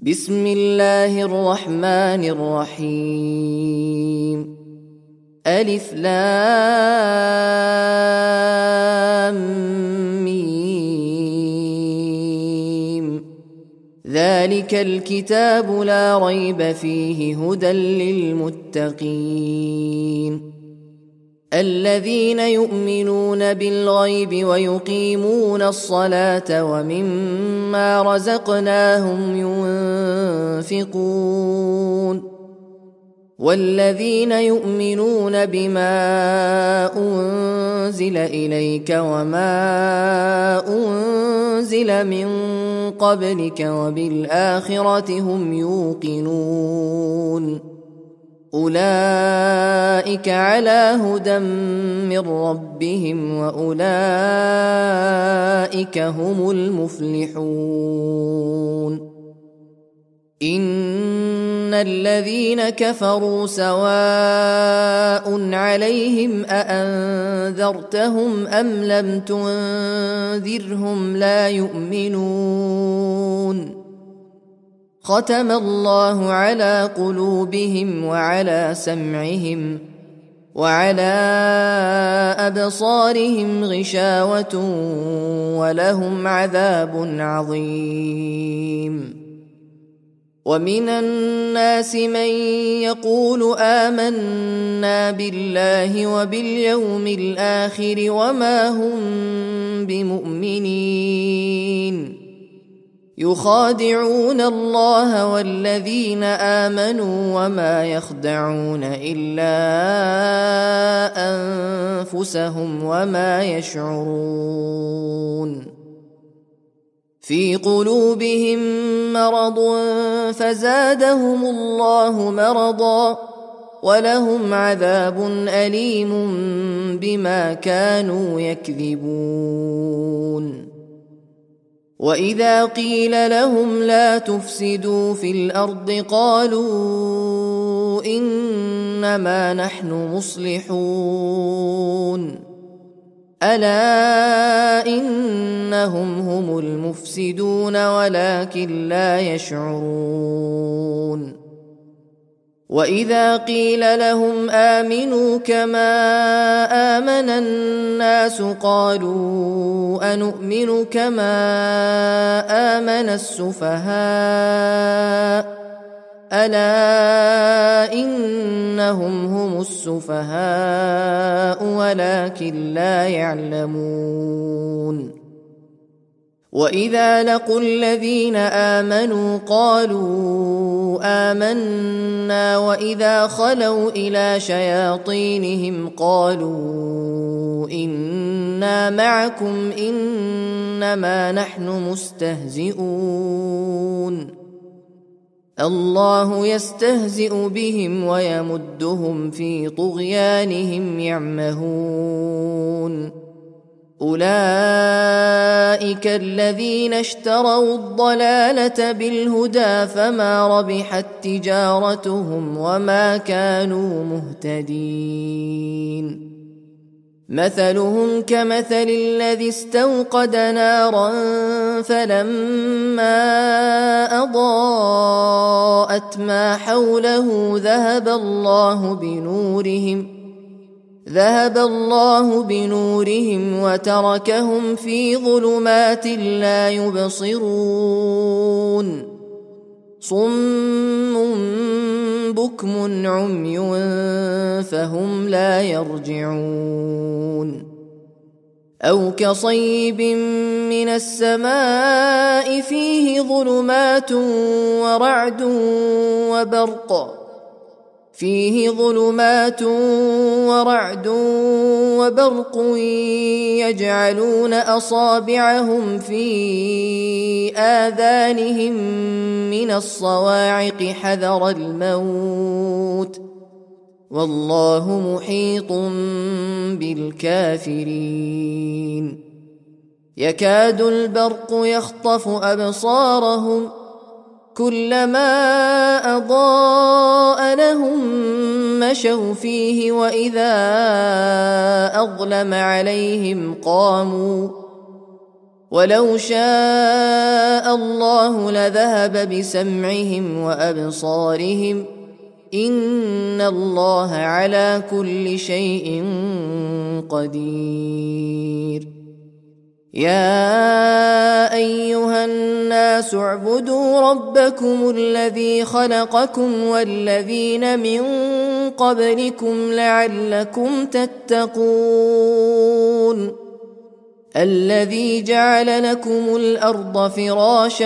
بسم الله الرحمن الرحيم. ألف لام ميم. ذلك الكتاب لا ريب فيه هدى للمتقين الذين يؤمنون بالغيب ويقيمون الصلاة ومما رزقناهم ينفقون والذين يؤمنون بما أنزل إليك وما أنزل من قبلك وبالآخرة هم يوقنون أولئك على هدى من ربهم وأولئك هم المفلحون. إن الذين كفروا سواء عليهم أأنذرتهم أم لم تنذرهم لا يؤمنون. ختم الله على قلوبهم وعلى سمعهم وعلى أبصارهم غشاوة ولهم عذاب عظيم. ومن الناس من يقول آمنا بالله وباليوم الآخر وما هم بمؤمنين يخادعون الله والذين آمنوا وما يخدعون إلا أنفسهم وما يشعرون. في قلوبهم مرض فزادهم الله مرضا ولهم عذاب أليم بما كانوا يكذبون. وإذا قيل لهم لا تفسدوا في الأرض قالوا إنما نحن مصلحون ألا إنهم هم المفسدون ولكن لا يشعرون. وإذا قيل لهم آمنوا كما آمن الناس قالوا أنؤمن كما آمن السفهاء ألا إنهم هم السفهاء ولكن لا يعلمون. وإذا لقوا الذين آمنوا قالوا آمنا وإذا خلوا إلى شياطينهم قالوا إنا معكم إنما نحن مستهزئون الله يستهزئ بهم ويمدهم في طغيانهم يعمهون. أولئك الذين اشتروا الضلالة بالهدى فما ربحت تجارتهم وما كانوا مهتدين. مثلهم كمثل الذي استوقد نارا فلما أضاءت ما حوله ذهب الله بنورهم وتركهم في ظلمات لا يبصرون صم بكم عمي فهم لا يرجعون. أو كصيب من السماء فيه ظلمات ورعد وبرق يجعلون أصابعهم في آذانهم من الصواعق حذر الموت والله محيط بالكافرين. يكاد البرق يخطف أبصارهم كلما أضاء لهم مشوا فيه وإذا أظلم عليهم قاموا ولو شاء الله لذهب بسمعهم وأبصارهم إن الله على كل شيء قدير. يا أيها الناس اعبدوا ربكم الذي خلقكم والذين من قبلكم لعلكم تتقون الذي جعل لكم الأرض فراشا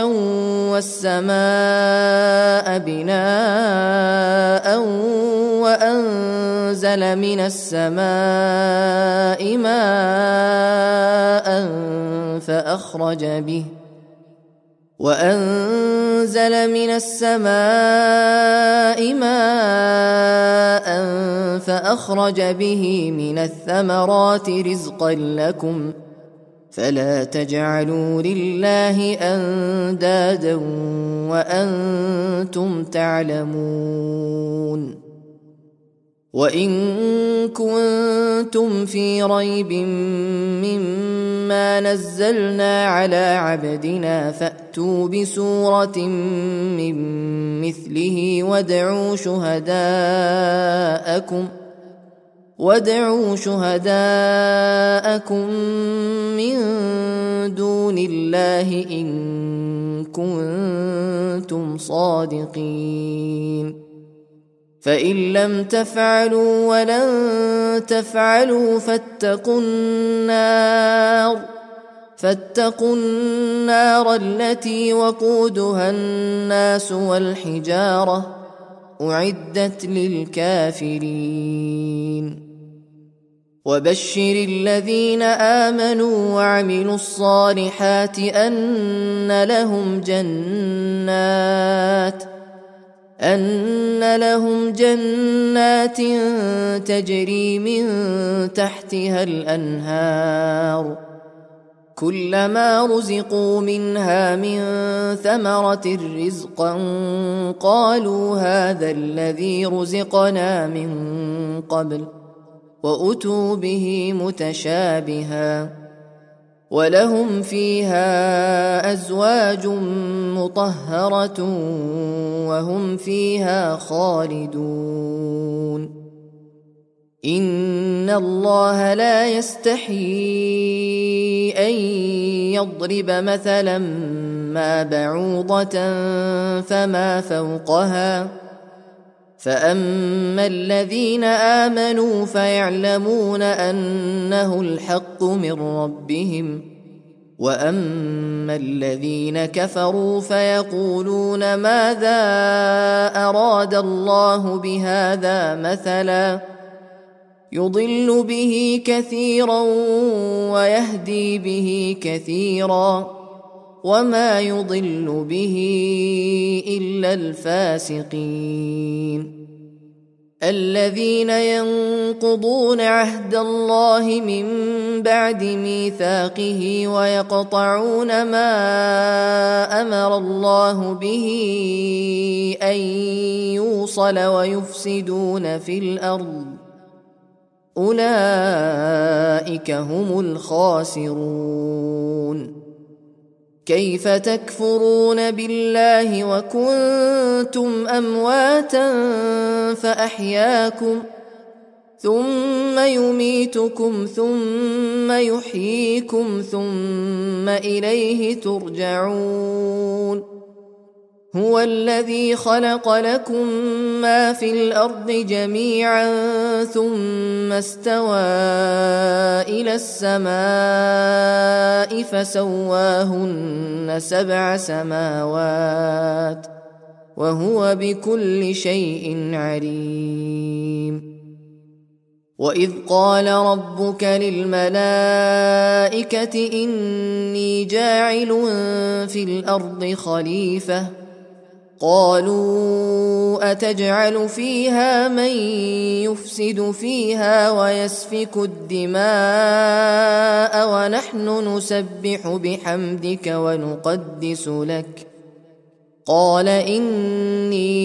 والسماء بناء وأنزل من السماء ماء فأخرج به من الثمرات رزقا لكم فلا تجعلوا لله أندادا وأنتم تعلمون. وإن كنتم في ريب مما نزلنا على عبدنا فأتوا بسورة من مثله وادعوا شهداءكم من دون الله إن كنتم صادقين. فإن لم تفعلوا ولن تفعلوا فاتقوا النار التي وقودها الناس والحجارة أعدت للكافرين. وبشر الذين آمنوا وعملوا الصالحات أن لهم جنات تجري من تحتها الأنهار كلما رزقوا منها من ثمرة رزقا قالوا هذا الذي رزقنا من قبل وأتوا به متشابها ولهم فيها أزواج مطهرة وهم فيها خالدون. إن الله لا يستحيي أن يضرب مثلا ما بعوضة فما فوقها فأما الذين آمنوا فيعلمون أنه الحق من ربهم وأما الذين كفروا فيقولون ماذا أراد الله بهذا مثلا يضل به كثيرا ويهدي به كثيرا وما يضل به إلا الفاسقين الذين ينقضون عهد الله من بعد ميثاقه ويقطعون ما أمر الله به أن يوصل ويفسدون في الأرض أولئك هم الخاسرون. كيف تكفرون بالله وكنتم أمواتا فأحياكم ثم يميتكم ثم يحييكم ثم إليه ترجعون. هو الذي خلق لكم ما في الأرض جميعا ثم استوى إلى السماء فسواهن 7 سماوات وهو بكل شيء عليم. وإذ قال ربك للملائكة إني جاعل في الأرض خليفة قالوا أتجعل فيها من يفسد فيها ويسفك الدماء ونحن نسبح بحمدك ونقدس لك قال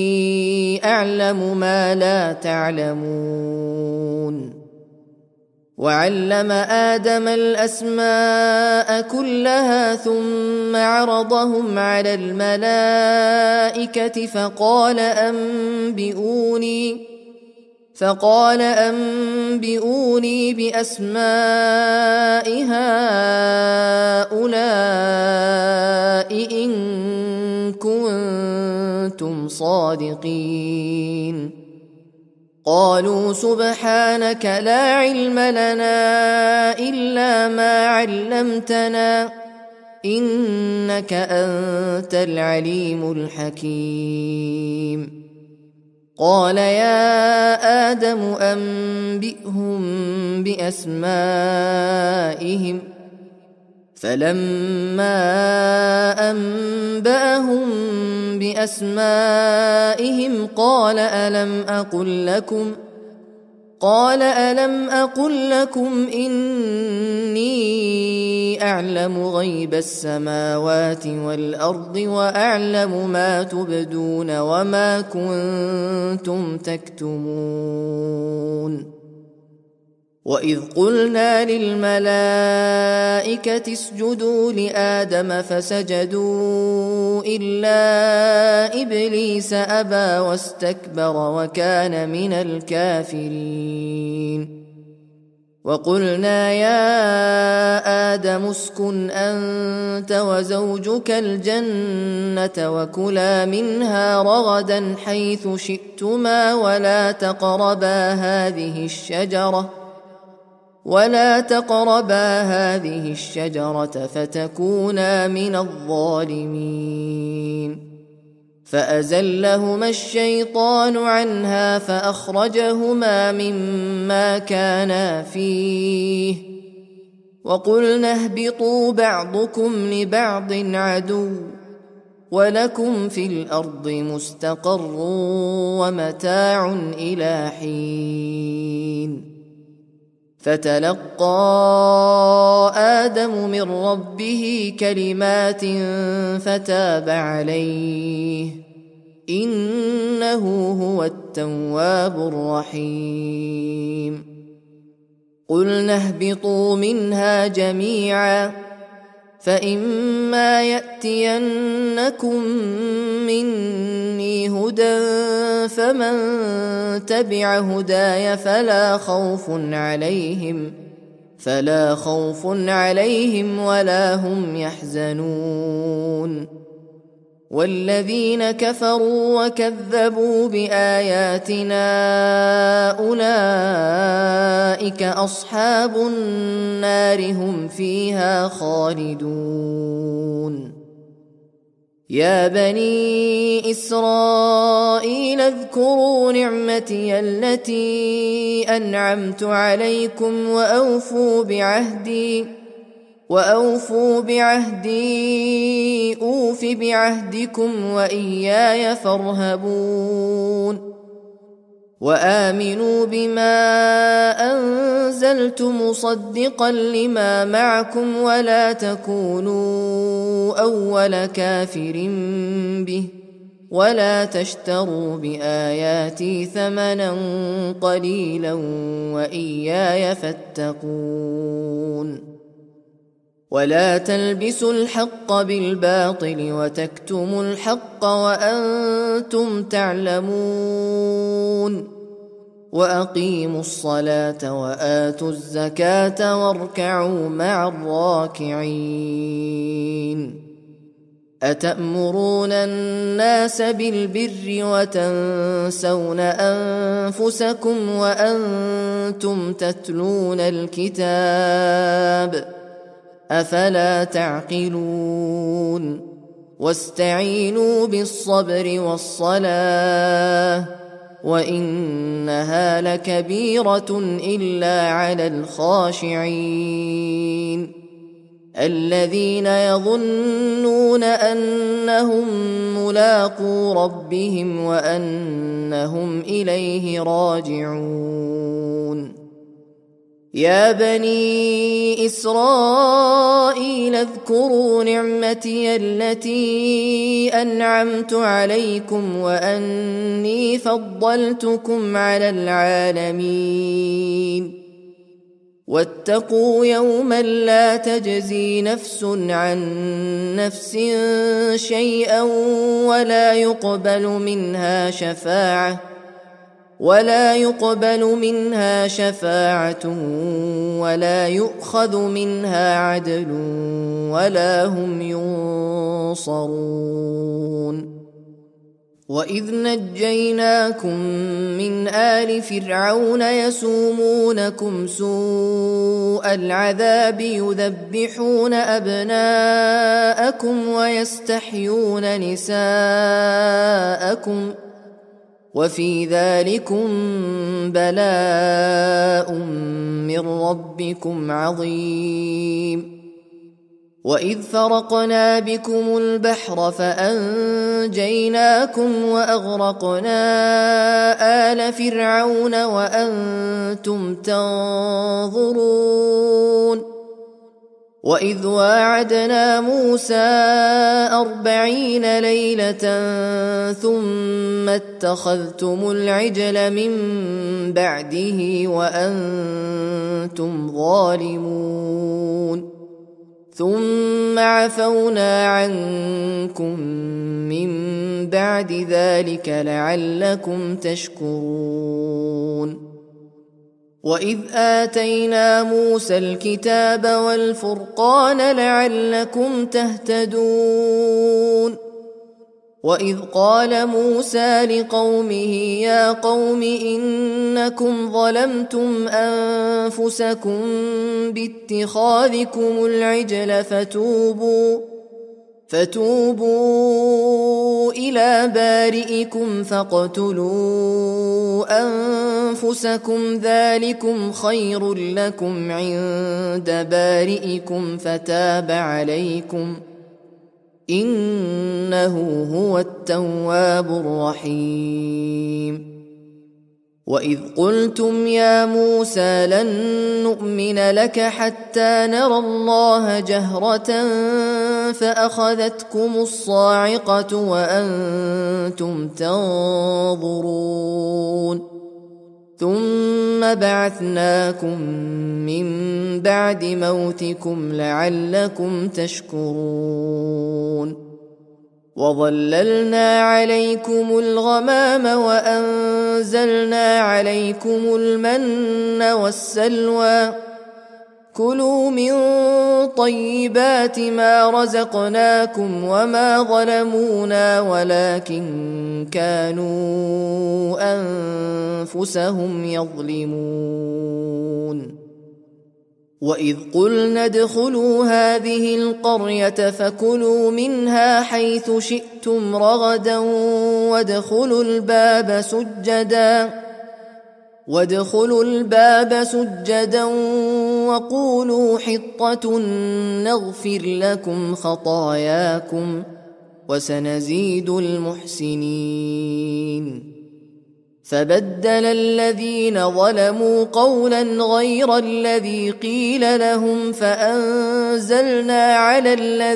إني أعلم ما لا تعلمون. وعلم آدم الأسماء كلها ثم عرضهم على الملائكة فقال أنبئوني بأسماء هؤلاء إن كنتم صادقين. قالوا سبحانك لا علم لنا إلا ما علمتنا إنك أنت العليم الحكيم. قال يا آدم أنبئهم بأسمائهم. فلما أنبأهم بأسمائهم قال ألم أقل لكم إني أعلم غيب السماوات والأرض وأعلم ما تبدون وما كنتم تكتمون. وإذ قلنا للملائكة اسجدوا لآدم فسجدوا إلا إبليس أبى واستكبر وكان من الكافرين. وقلنا يا آدم اسكن أنت وزوجك الجنة وكلا منها رغدا حيث شئتما ولا تقربا هذه الشجرة فتكونا من الظالمين. فأزلهما الشيطان عنها فأخرجهما مما كانا فيه وقلنا اهبطوا بعضكم لبعض عدو ولكم في الأرض مستقر ومتاع إلى حين. فتلقى آدم من ربه كلمات فتاب عليه إنه هو التواب الرحيم. قلنا اهبطوا منها جميعا فإما يأتينكم مني هدى فمن تبع هداي فلا خوف عليهم ولا هم يحزنون. والذين كفروا وكذبوا بآياتنا أولئك أصحاب النار هم فيها خالدون. يا بني إسرائيل اذكروا نعمتي التي أنعمت عليكم وأوفوا بعهدي أوف بعهدكم وإياي فارهبون. وآمنوا بما أنزلت مصدقا لما معكم ولا تكونوا أول كافر به ولا تشتروا بآياتي ثمنا قليلا وإياي فاتقون. ولا تلبسوا الحق بالباطل وتكتموا الحق وأنتم تعلمون. وأقيموا الصلاة وآتوا الزكاة واركعوا مع الراكعين. أتأمرون الناس بالبر وتنسون أنفسكم وأنتم تتلون الكتاب أفلا تعقلون. واستعينوا بالصبر والصلاة وإنها لكبيرة إلا على الخاشعين الذين يظنون أنهم ملاقو ربهم وأنهم إليه راجعون. يا بني إسرائيل اذكروا نعمتي التي أنعمت عليكم وأني فضلتكم على العالمين. واتقوا يوما لا تجزي نفس عن نفس شيئا ولا يقبل منها شفاعة ولا يؤخذ منها عدل ولا هم ينصرون. وإذ نجيناكم من آل فرعون يسومونكم سوء العذاب يذبحون أبناءكم ويستحيون نساءكم وفي ذلكم بلاء من ربكم عظيم. وإذ فرقنا بكم البحر فأنجيناكم وأغرقنا آل فرعون وأنتم تنظرون. وإذ واعدنا موسى 40 ليلة ثم اتخذتم العجل من بعده وأنتم ظالمون ثم عفونا عنكم من بعد ذلك لعلكم تشكرون. وإذ آتينا موسى الكتاب والفرقان لعلكم تهتدون. وإذ قال موسى لقومه يا قوم إنكم ظلمتم أنفسكم باتخاذكم العجل فتوبوا إلى بارئكم فاقتلوا أنفسكم ذلكم خير لكم عند بارئكم فتاب عليكم إنه هو التواب الرحيم. وإذ قلتم يا موسى لن نؤمن لك حتى نرى الله جهرة فأخذتكم الصاعقة وأنتم تنظرون ثم بعثناكم من بعد موتكم لعلكم تشكرون. وظللنا عليكم الغمام وأنزلنا عليكم المن والسلوى كلوا من طيبات ما رزقناكم وما ظلمونا ولكن كانوا أنفسهم يظلمون. وإذ قلنا ادخلوا هذه القرية فكلوا منها حيث شئتم رغدا وادخلوا الباب سجدا وقولوا حطة نغفر لكم خطاياكم وسنزيد المحسنين. فبدل الذينظلموا قولا غير الذي قيل لهم فأنزلنا على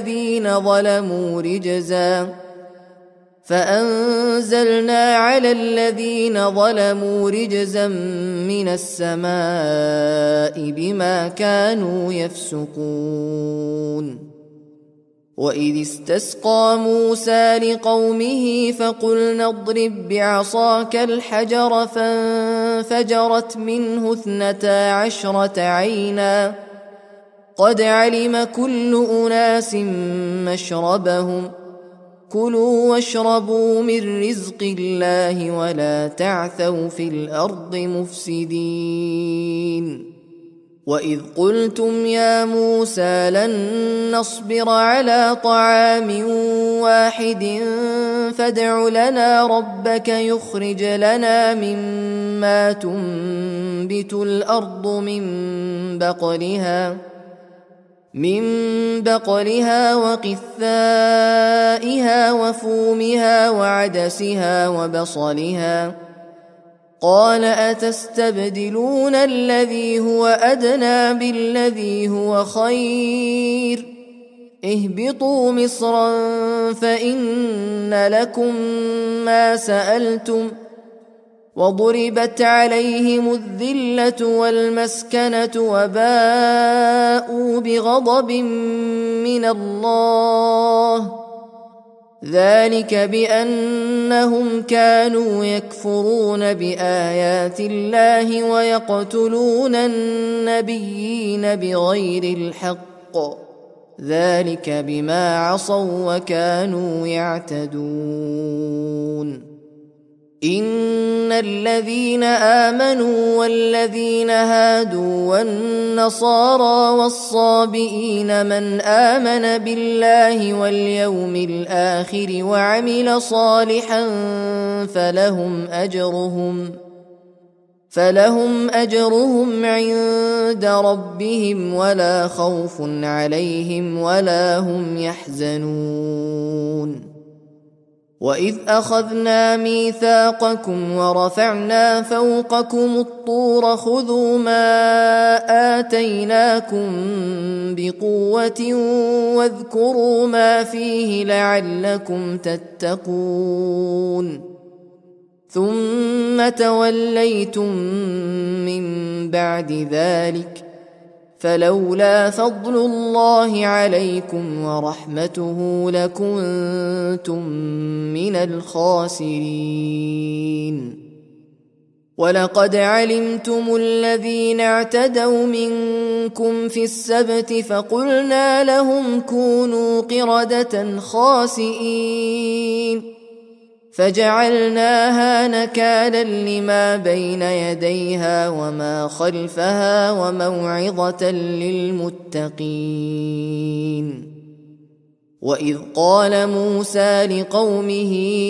الذين ظلموا رجزا من السماء بما كانوا يفسقون. وإذ استسقى موسى لقومه فقلنا اضرب بعصاك الحجر فانفجرت منه 12 عينا قد علم كل أناس مشربهم كلوا واشربوا من رزق الله ولا تعثوا في الأرض مفسدين. وإذ قلتم يا موسى لن نصبر على طعام واحد فادع لنا ربك يخرج لنا مما تنبت الأرض من بقلها وقثائها وفومها وعدسها وبصلها قال أتستبدلون الذي هو أدنى بالذي هو خير اهبطوا مصرا فإن لكم ما سألتم وضربت عليهم الذلة والمسكنة وباءوا بغضب من الله ذلك بأنهم كانوا يكفرون بآيات الله ويقتلون النبيين بغير الحق ذلك بما عصوا وكانوا يعتدون إن الذين آمنوا والذين هادوا والنصارى والصابئين من آمن بالله واليوم الآخر وعمل صالحا فلهم أجرهم عند ربهم ولا خوف عليهم ولا هم يحزنون وإذ أخذنا ميثاقكم ورفعنا فوقكم الطور خذوا ما آتيناكم بقوة واذكروا ما فيه لعلكم تتقون ثم توليتم من بعد ذلك فلولا فضل الله عليكم ورحمته لكنتم من الخاسرين ولقد علمتم الذين اعتدوا منكم في السبت فقلنا لهم كونوا قردة خاسئين فجعلناها نكالا لما بين يديها وما خلفها وموعظة للمتقين وإذ قال موسى لقومه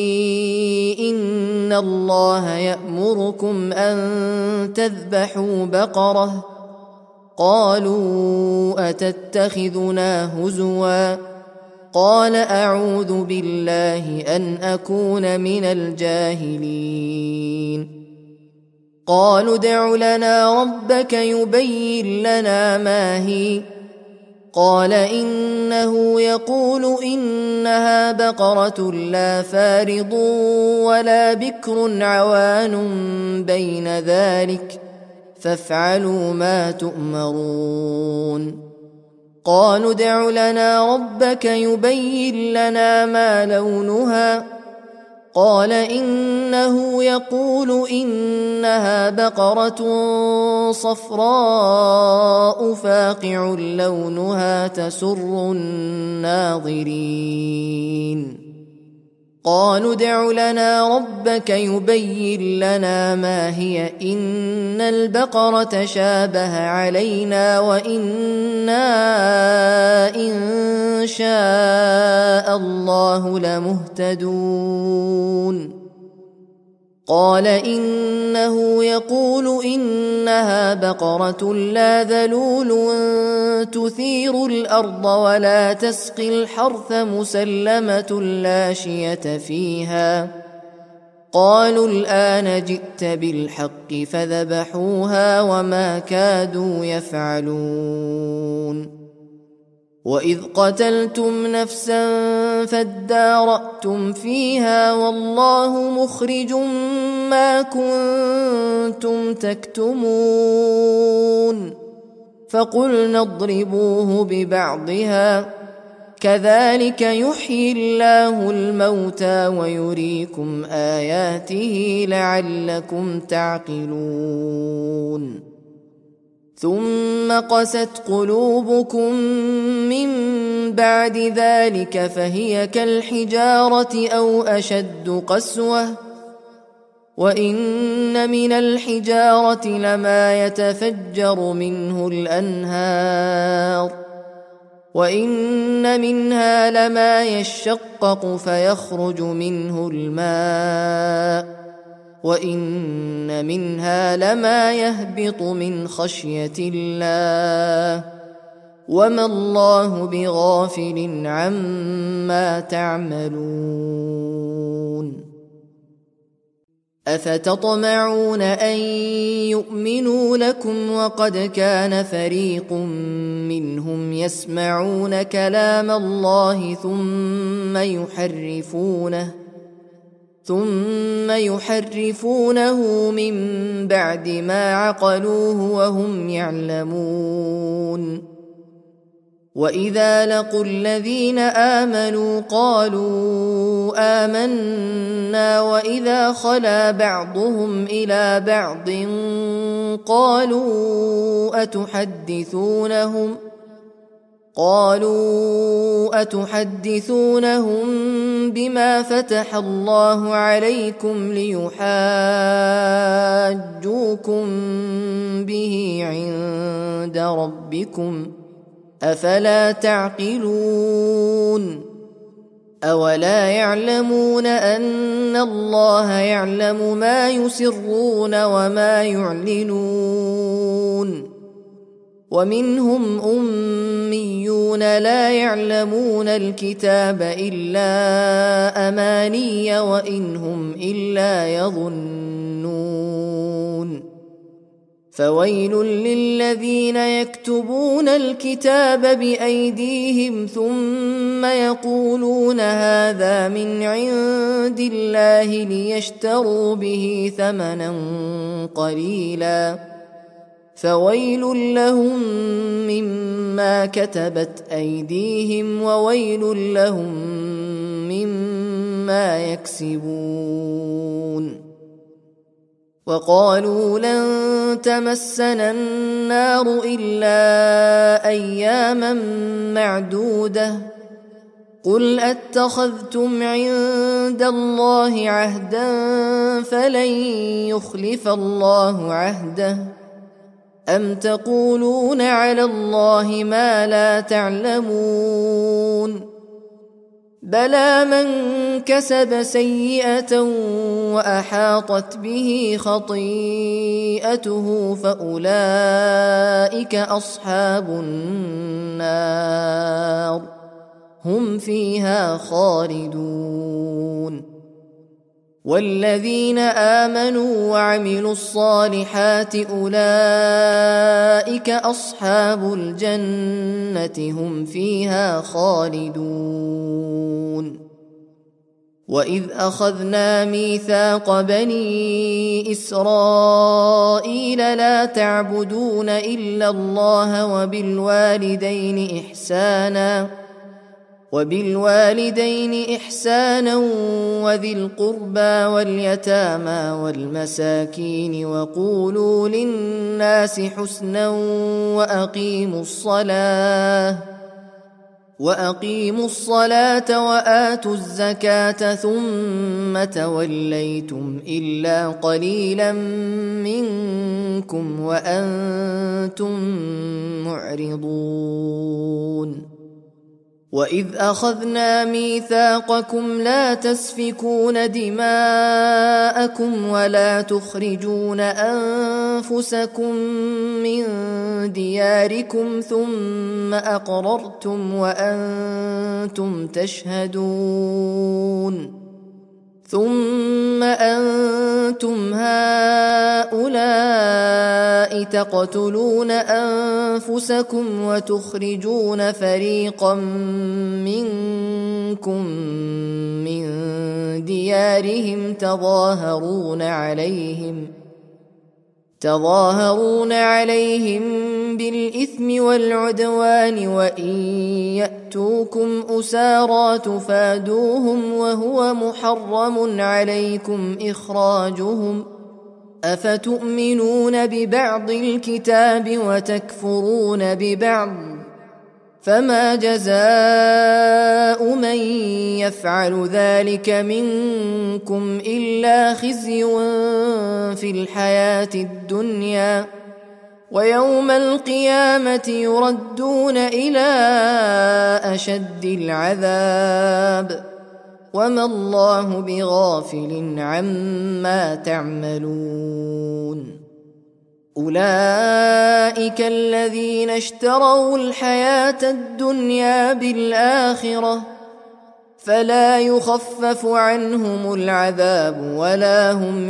إن الله يأمركم أن تذبحوا بقرة قالوا أتتخذنا هزوا قال أعوذ بالله أن أكون من الجاهلين قالوا ادع لنا ربك يبين لنا ما هي قال إنه يقول إنها بقرة لا فارض ولا بكر عوان بين ذلك فافعلوا ما تؤمرون قالوا ادع لنا ربك يبين لنا ما لونها قال إنه يقول إنها بقرة صفراء فاقع لونها تسر الناظرين قالوا ادع لنا ربك يبين لنا ما هي إن البقرة شابه علينا وإنا إن شاء الله لمهتدون قال إنه يقول إنها بقرة لا ذلول تثير الأرض ولا تسقي الحرث مسلمة لا شية فيها قالوا الآن جئت بالحق فذبحوها وما كادوا يفعلون وإذ قتلتم نفسا فادارأتم فيها والله مخرج ما كنتم تكتمون فقلنا اضربوه ببعضها كذلك يحيي الله الموتى ويريكم آياته لعلكم تعقلون ثم قست قلوبكم من بعد ذلك فهي كالحجارة أو أشد قسوة وإن من الحجارة لما يتفجر منه الأنهار وإن منها لما يشقق فيخرج منه الماء وإن منها لما يهبط من خشية الله وما الله بغافل عما تعملون أفتطمعون أن يؤمنوا لكم وقد كان فريق منهم يسمعون كلام الله ثم ثم يحرفونه من بعد ما عقلوه وهم يعلمون. وإذا لقوا الذين آمنوا قالوا آمنا وإذا خلا بعضهم إلى بعض قالوا أتحدثونهم بما فتح الله عليكم ليحاجوكم به عند ربكم أفلا تعقلون؟ أولا يعلمون أن الله يعلم ما يسرون وما يعلنون؟ ومنهم أميون لا يعلمون الكتاب إلا أماني وإن هم إلا يظنون. فويل للذين يكتبون الكتاب بأيديهم ثم يقولون هذا من عند الله ليشتروا به ثمنا قليلا فويل لهم مما كتبت أيديهم وويل لهم مما يكسبون. وقالوا لن تمسنا النار إلا أياما معدودة قل أتخذتم عند الله عهدا فلن يخلف الله عهده أم تقولون على الله ما لا تعلمون؟ بلى من كسب سيئة وأحاطت به خطيئته فأولئك أصحاب النار هم فيها خالدون. والذين آمنوا وعملوا الصالحات أولئك أصحاب الجنة هم فيها خالدون. وإذ أخذنا ميثاق بني إسرائيل لا تعبدون إلا الله وبالوالدين إحسانا وذي القربى واليتامى والمساكين وقولوا للناس حسنا وأقيموا الصلاة وآتوا الزكاة ثم توليتم إلا قليلا منكم وأنتم معرضون. وإذ أخذنا ميثاقكم لا تسفكون دماءكم ولا تخرجون أنفسكم من دياركم ثم أقررتم وأنتم تشهدون. ثم أنتم هؤلاء تقتلون أنفسكم وتخرجون فريقا منكم من ديارهم تظاهرون عليهم بالإثم والعدوان وإن يأتوكم أسارى تفادوهم وهو محرم عليكم إخراجهم أفتؤمنون ببعض الكتاب وتكفرون ببعض فما جزاء من يفعل ذلك منكم إلا خزي في الحياة الدنيا ويوم القيامة يردون إلى أشد العذاب وما الله بغافل عما تعملون. أولئك الذين اشتروا الحياة الدنيا بالآخرة فلا يخفف عنهم العذاب ولا هم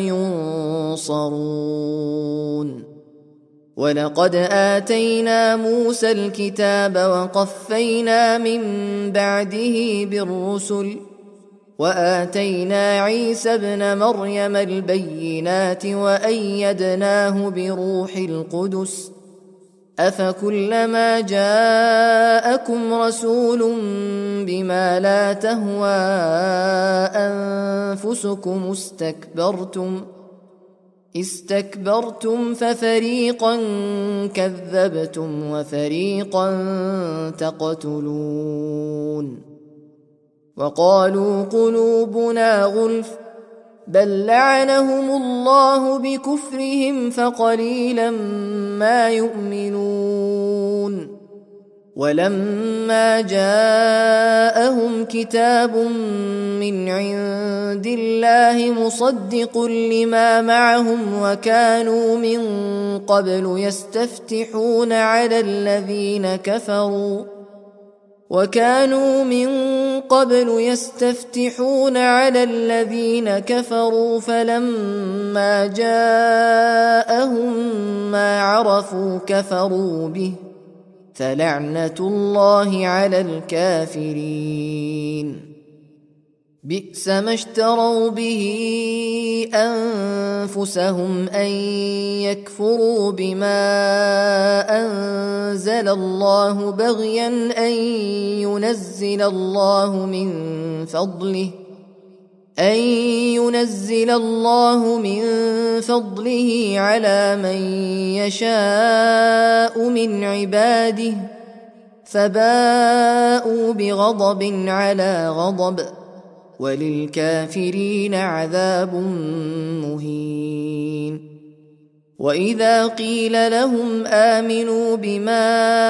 ينصرون. ولقد آتينا موسى الكتاب وقفينا من بعده بالرسل وآتينا عيسى ابن مريم البينات وأيدناه بروح القدس أفكلما جاءكم رسول بما لا تهوى أنفسكم استكبرتم ففريقا كذبتم وفريقا تقتلون وقالوا قلوبنا غلف بل لعنهم الله بكفرهم فقليلا ما يؤمنون ولما جاءهم كتاب من عند الله مصدق لما معهم وكانوا من قبل يستفتحون على الذين كفروا فلما جاءهم ما عرفوا كفروا به فلعنة الله على الكافرين بئس ما اشتروا به أنفسهم أن يكفروا بما أنزل الله بغيا أن ينزل الله من فضله على من يشاء من عباده فباءوا بغضب على غضب وللكافرين عذاب مهين وإذا قيل لهم آمنوا بما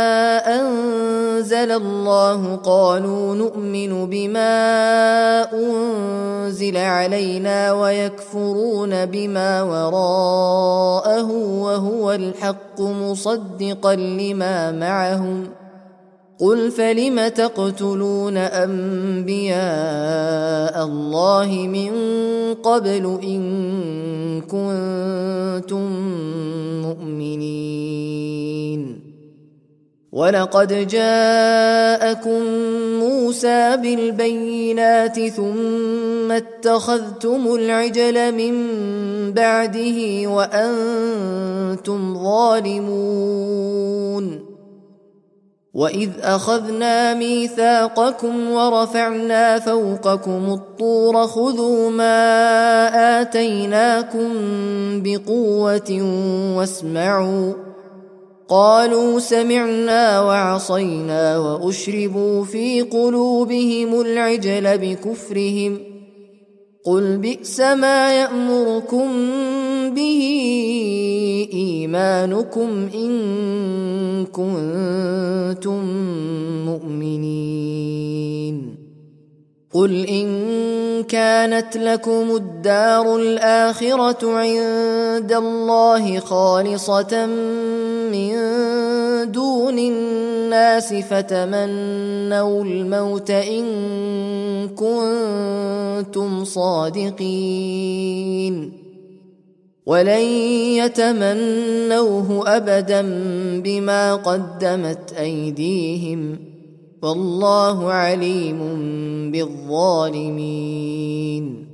أنزل الله قالوا نؤمن بما أنزل علينا ويكفرون بما وراءه وهو الحق مصدقا لما معهم قل فلم تقتلون أنبياء الله من قبل إن كنتم مؤمنين ولقد جاءكم موسى بالبينات ثم اتخذتم العجل من بعده وأنتم ظالمون وإذ أخذنا ميثاقكم ورفعنا فوقكم الطور خذوا ما آتيناكم بقوة واسمعوا قالوا سمعنا وعصينا وأشربوا في قلوبهم العجل بكفرهم قل بئس ما يأمركم به إيمانكم إن كنتم مؤمنين قل إن كانت لكم الدار الآخرة عند الله خالصة من دون الناس فتمنوا الموت إن كنتم صادقين ولن يتمنوه أبدا بما قدمت أيديهم والله عليم بالظالمين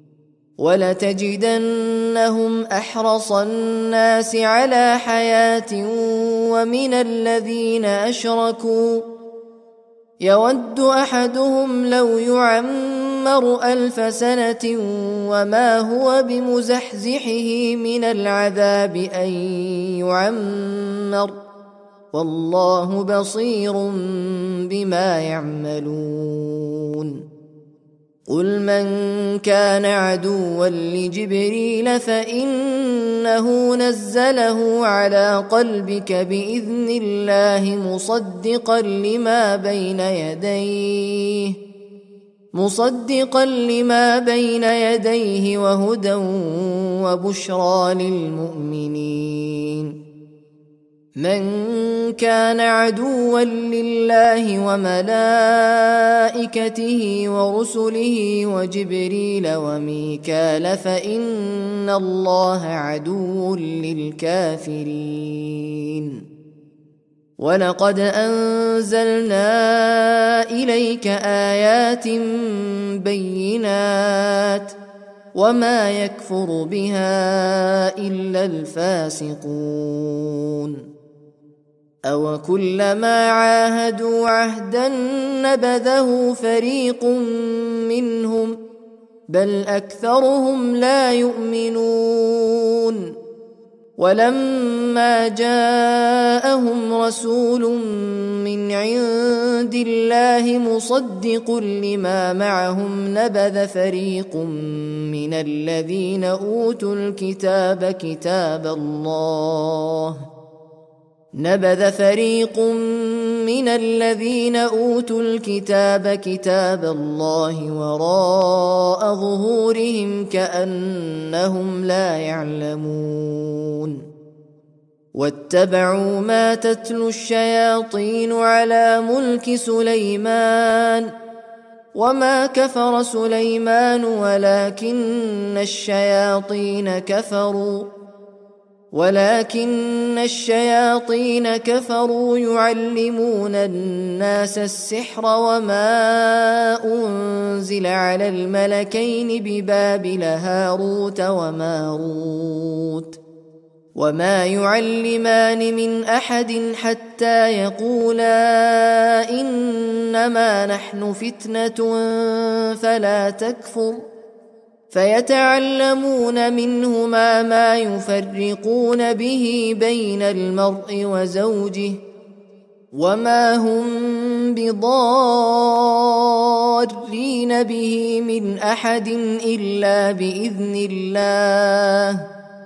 ولتجدنهم أحرص الناس على حياة ومن الذين أشركوا يود أحدهم لو يعمر 1000 سنة وما هو بمزحزحه من العذاب أن يعمر والله بصير بما يعملون قل من كان عدوا لجبريل فإنه نزله على قلبك بإذن الله مصدقا لما بين يديه وهدى وبشرى للمؤمنين من كان عدوا لله وملائكته ورسله وجبريل وميكال فإن الله عدو للكافرين ولقد أنزلنا إليك آيات بينات وما يكفر بها إلا الفاسقون أو كلما عاهدوا عهدا نبذه فريق منهم بل أكثرهم لا يؤمنون ولما جاءهم رسول من عند الله مصدق لما معهم نبذ فريق من الذين أوتوا الكتاب كتاب الله وراء ظهورهم كأنهم لا يعلمون واتبعوا ما تتلو الشياطين على ملك سليمان وما كفر سليمان ولكن الشياطين كفروا يعلمون الناس السحر وما أنزل على الملكين ببابل هاروت وماروت وما يعلمان من أحد حتى يقولا إنما نحن فتنة فلا تكفر فيتعلمون منهما ما يفرقون به بين المرء وزوجه وما هم بضارين به من أحد إلا بإذن الله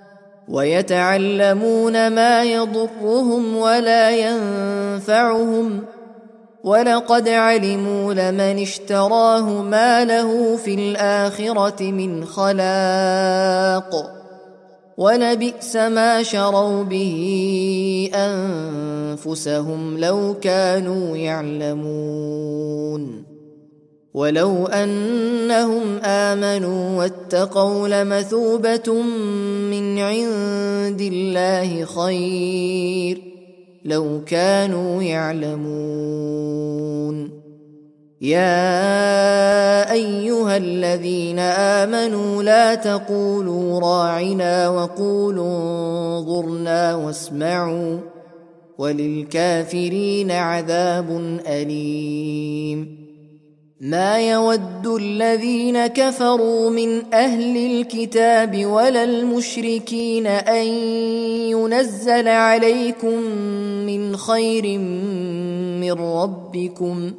ويتعلمون ما يضرهم ولا ينفعهم ولقد علموا لمن اشتراه ما له في الآخرة من خلاق ولبئس ما شروا به أنفسهم لو كانوا يعلمون ولو أنهم آمنوا واتقوا لمثوبة من عند الله خير لو كانوا يعلمون يا أيها الذين آمنوا لا تقولوا راعنا وقولوا انظرنا واسمعوا وللكافرين عذاب أليم ما يود الذين كفروا من أهل الكتاب ولا المشركين أن ينزل عليكم من خير من ربكم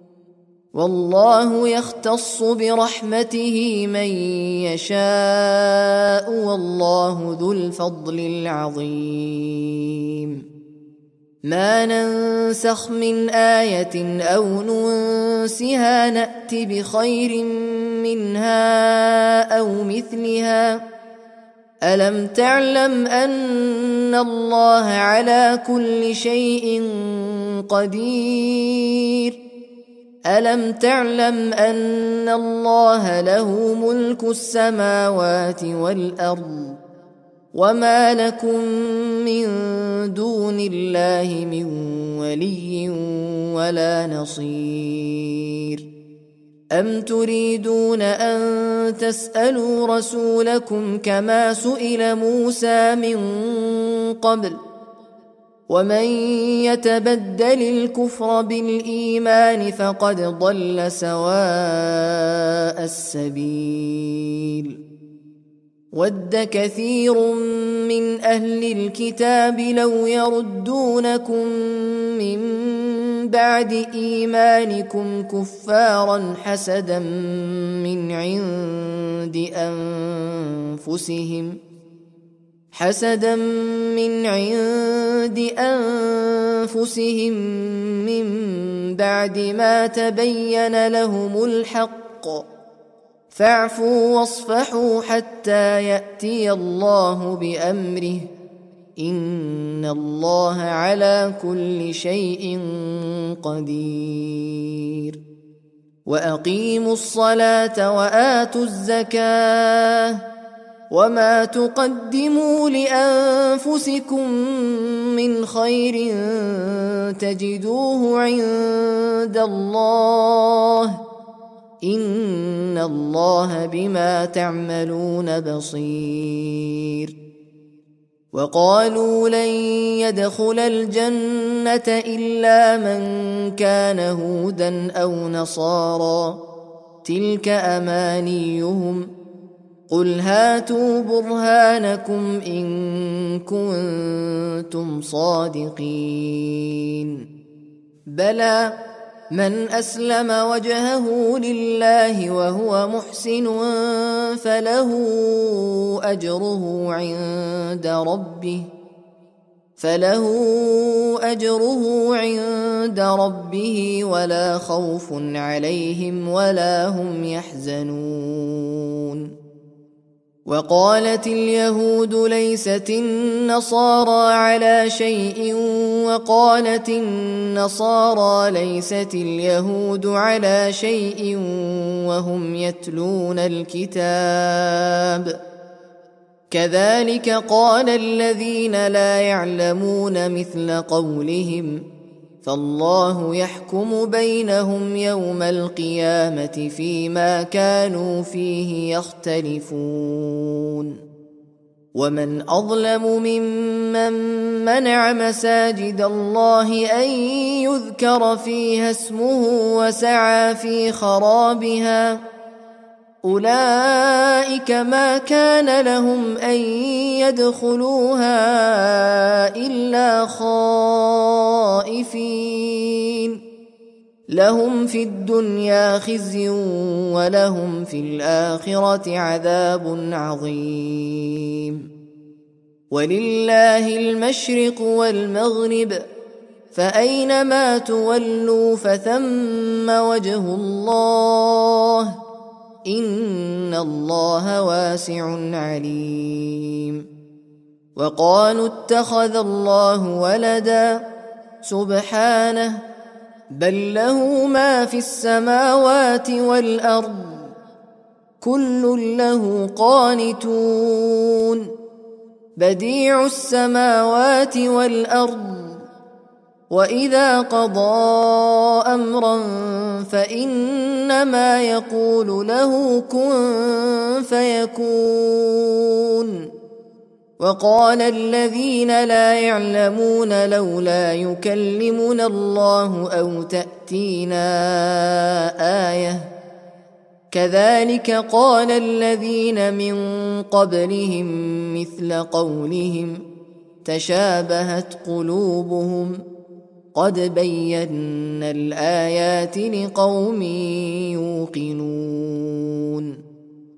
والله يختص برحمته من يشاء والله ذو الفضل العظيم ما ننسخ من آية أو ننسها نأت بخير منها أو مثلها ألم تعلم أن الله على كل شيء قدير ألم تعلم أن الله له ملك السماوات والأرض وما لكم من دون الله من ولي ولا نصير أم تريدون أن تسألوا رسولكم كما سئل موسى من قبل ومن يتبدل الكفر بالإيمان فقد ضل سواء السبيل ود كثير من أهل الكتاب لو يردونكم من بعد إيمانكم كفارا حسدا من عند أنفسهم من بعد ما تبين لهم الحق فاعفوا واصفحوا حتى يأتي الله بأمره إن الله على كل شيء قدير وأقيموا الصلاة وآتوا الزكاة وما تقدموا لأنفسكم من خير تجدوه عند الله إن الله بما تعملون بصير. وقالوا لن يدخل الجنة إلا من كان هودا أو نصارى تلك أمانيهم قل هاتوا برهانكم إن كنتم صادقين. بلى من أسلم وجهه لله وهو محسن فله أجره عند ربه ولا خوف عليهم ولا هم يحزنون. وقالت اليهود ليست النصارى على شيء وقالت النصارى ليست اليهود على شيء وهم يتلون الكتاب كذلك قال الذين لا يعلمون مثل قولهم فالله يحكم بينهم يوم القيامة فيما كانوا فيه يختلفون. ومن أظلم ممن منع مساجد الله أن يذكر فيها اسمه وسعى في خرابها أولئك ما كان لهم أن يدخلوها إلا خائفين لهم في الدنيا خزي ولهم في الآخرة عذاب عظيم. ولله المشرق والمغرب فأينما تولوا فثم وجه الله إن الله واسع عليم. وقالوا اتخذ الله ولدا سبحانه بل له ما في السماوات والأرض كل له قانتون بديع السماوات والأرض وإذا قضى أمرا فإنما يقول له كن فيكون. وقال الذين لا يعلمون لولا يكلمنا الله أو تأتينا آية كذلك قال الذين من قبلهم مثل قولهم تشابهت قلوبهم قد بينا الآيات لقوم يوقنون.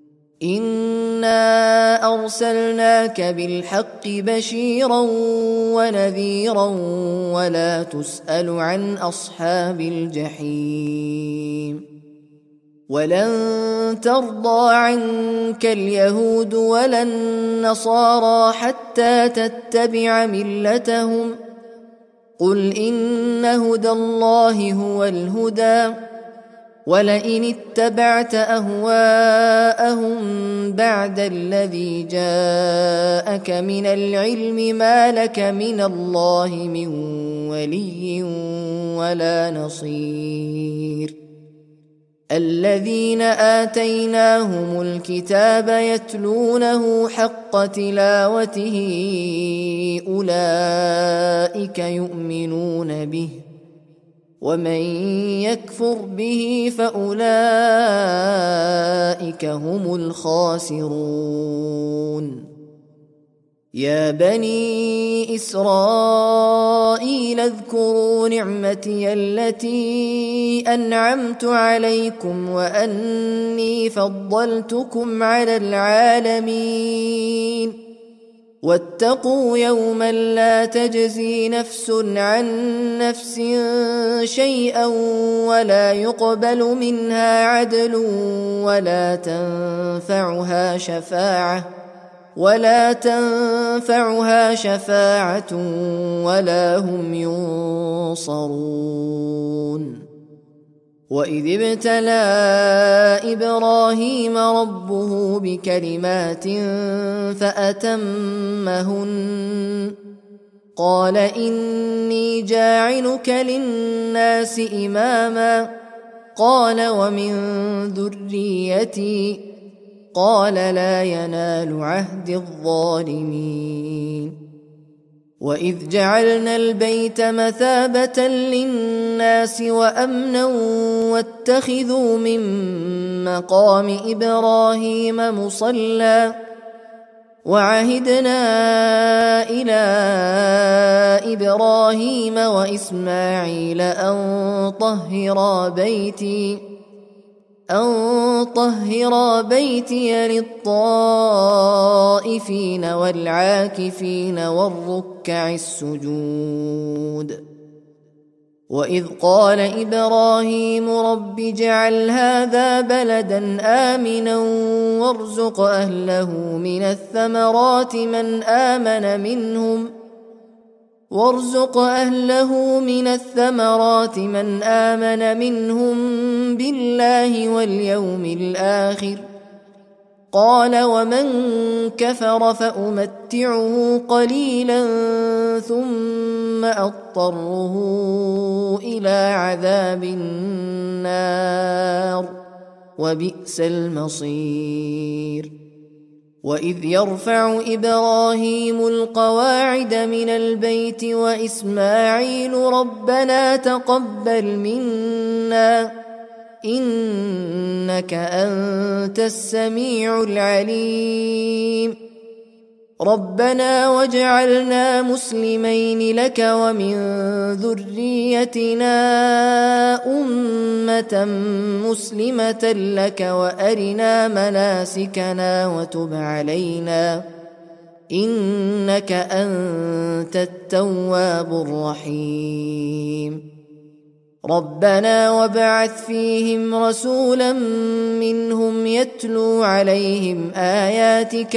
إنا أرسلناك بالحق بشيرا ونذيرا ولا تسأل عن أصحاب الجحيم. ولن ترضى عنك اليهود ولا النصارى حتى تتبع ملتهم قل إن هدى الله هو الهدى ولئن اتبعت أهواءهم بعد الذي جاءك من العلم ما لك من الله من ولي ولا نصير. الذين آتيناهم الكتاب يتلونه حق تلاوته أولئك يؤمنون به ومن يكفر به فأولئك هم الخاسرون. يا بني إسرائيل اذكروا نعمتي التي أنعمت عليكم وأني فضلتكم على العالمين واتقوا يوما لا تجزي نفس عن نفس شيئا ولا يقبل منها عدل ولا تنفعها شفاعة ولا هم ينصرون. وإذ ابتلى إبراهيم ربه بكلمات فأتمهن قال إني جاعلك للناس إماما قال ومن ذريتي قال لا ينال عهد الظالمين وإذ جعلنا البيت مثابة للناس وأمنا واتخذوا من مقام إبراهيم مصلى وعهدنا إلى إبراهيم وإسماعيل أن طهرا بيتي للطائفين والعاكفين والركع السجود وإذ قال إبراهيم رب اجعل هذا بلدا آمنا وارزق أهله من الثمرات من آمن منهم بالله واليوم الآخر قال ومن كفر فأمتعه قليلا ثم أضطره إلى عذاب النار وبئس المصير وإذ يرفع إبراهيم القواعد من البيت وإسماعيل ربنا تقبل منا إنك أنت السميع العليم ربنا واجعلنا مسلمين لك ومن ذريتنا أمة مسلمة لك وأرنا مناسكنا وتب علينا إنك أنت التواب الرحيم ربنا وابعث فيهم رسولا منهم يتلو عليهم آياتك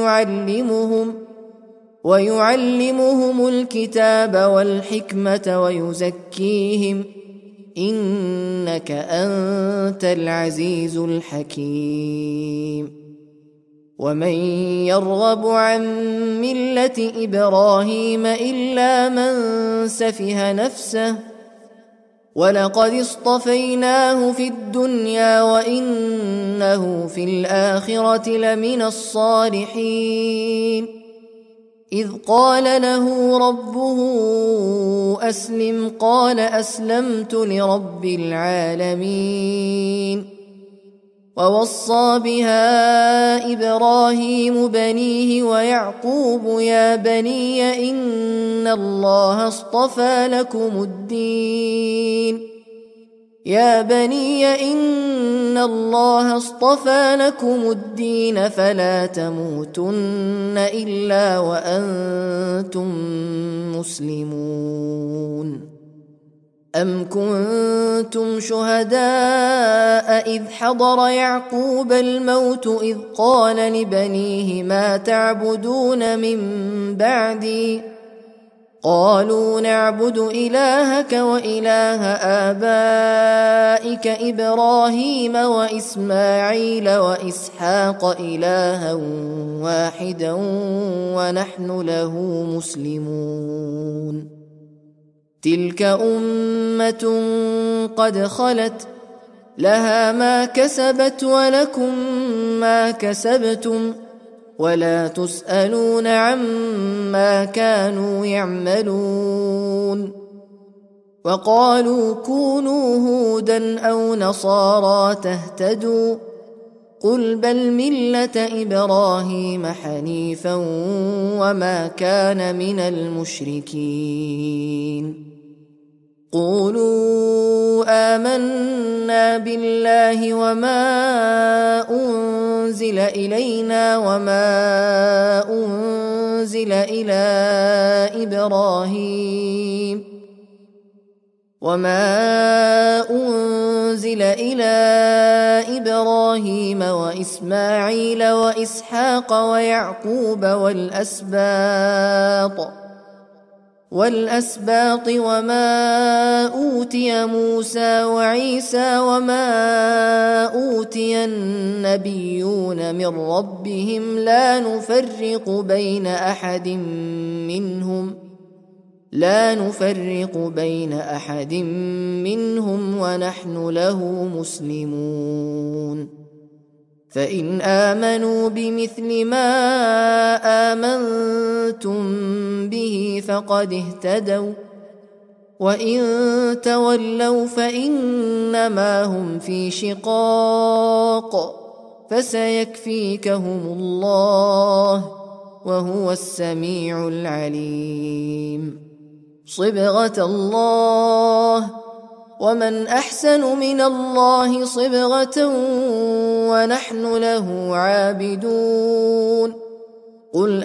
ويعلمهم الكتاب والحكمة ويزكيهم إنك أنت العزيز الحكيم ومن يرغب عن ملة إبراهيم إلا من سفه نفسه ولقد اصطفيناه في الدنيا وإنه في الآخرة لمن الصالحين إذ قال له ربه أسلم قال أسلمت لرب العالمين ووصى بها إبراهيم بنيه ويعقوب يا بني إن الله اصطفى لكم الدين فلا تموتن إلا وأنتم مسلمون أم كنتم شهداء إذ حضر يعقوب الموت إذ قال لبنيه ما تعبدون من بعدي قالوا نعبد إلهك وإله آبائك إبراهيم وإسماعيل وإسحاق إلها واحدا ونحن له مسلمون تلك أمة قد خلت لها ما كسبت ولكم ما كسبتم ولا تسألون عما كانوا يعملون وقالوا كونوا هودا أو نصارى تهتدوا قل بل ملة إبراهيم حنيفا وما كان من المشركين قولوا آمنا بالله وما أنزل إلينا وما أنزل إلى إبراهيم وإسماعيل وإسحاق ويعقوب والأسباط والأسباط وما أوتي موسى وعيسى وما أوتي النبيون من ربهم لا نفرق بين أحد منهم ونحن له مسلمون. فإن آمنوا بمثل ما آمنتم به فقد اهتدوا، وإن تولوا فإنما هم في شقاق، فسيكفيكهم الله وهو السميع العليم. صبغة الله، ومن أحسن من الله صبغة ونحن له عابدون. قل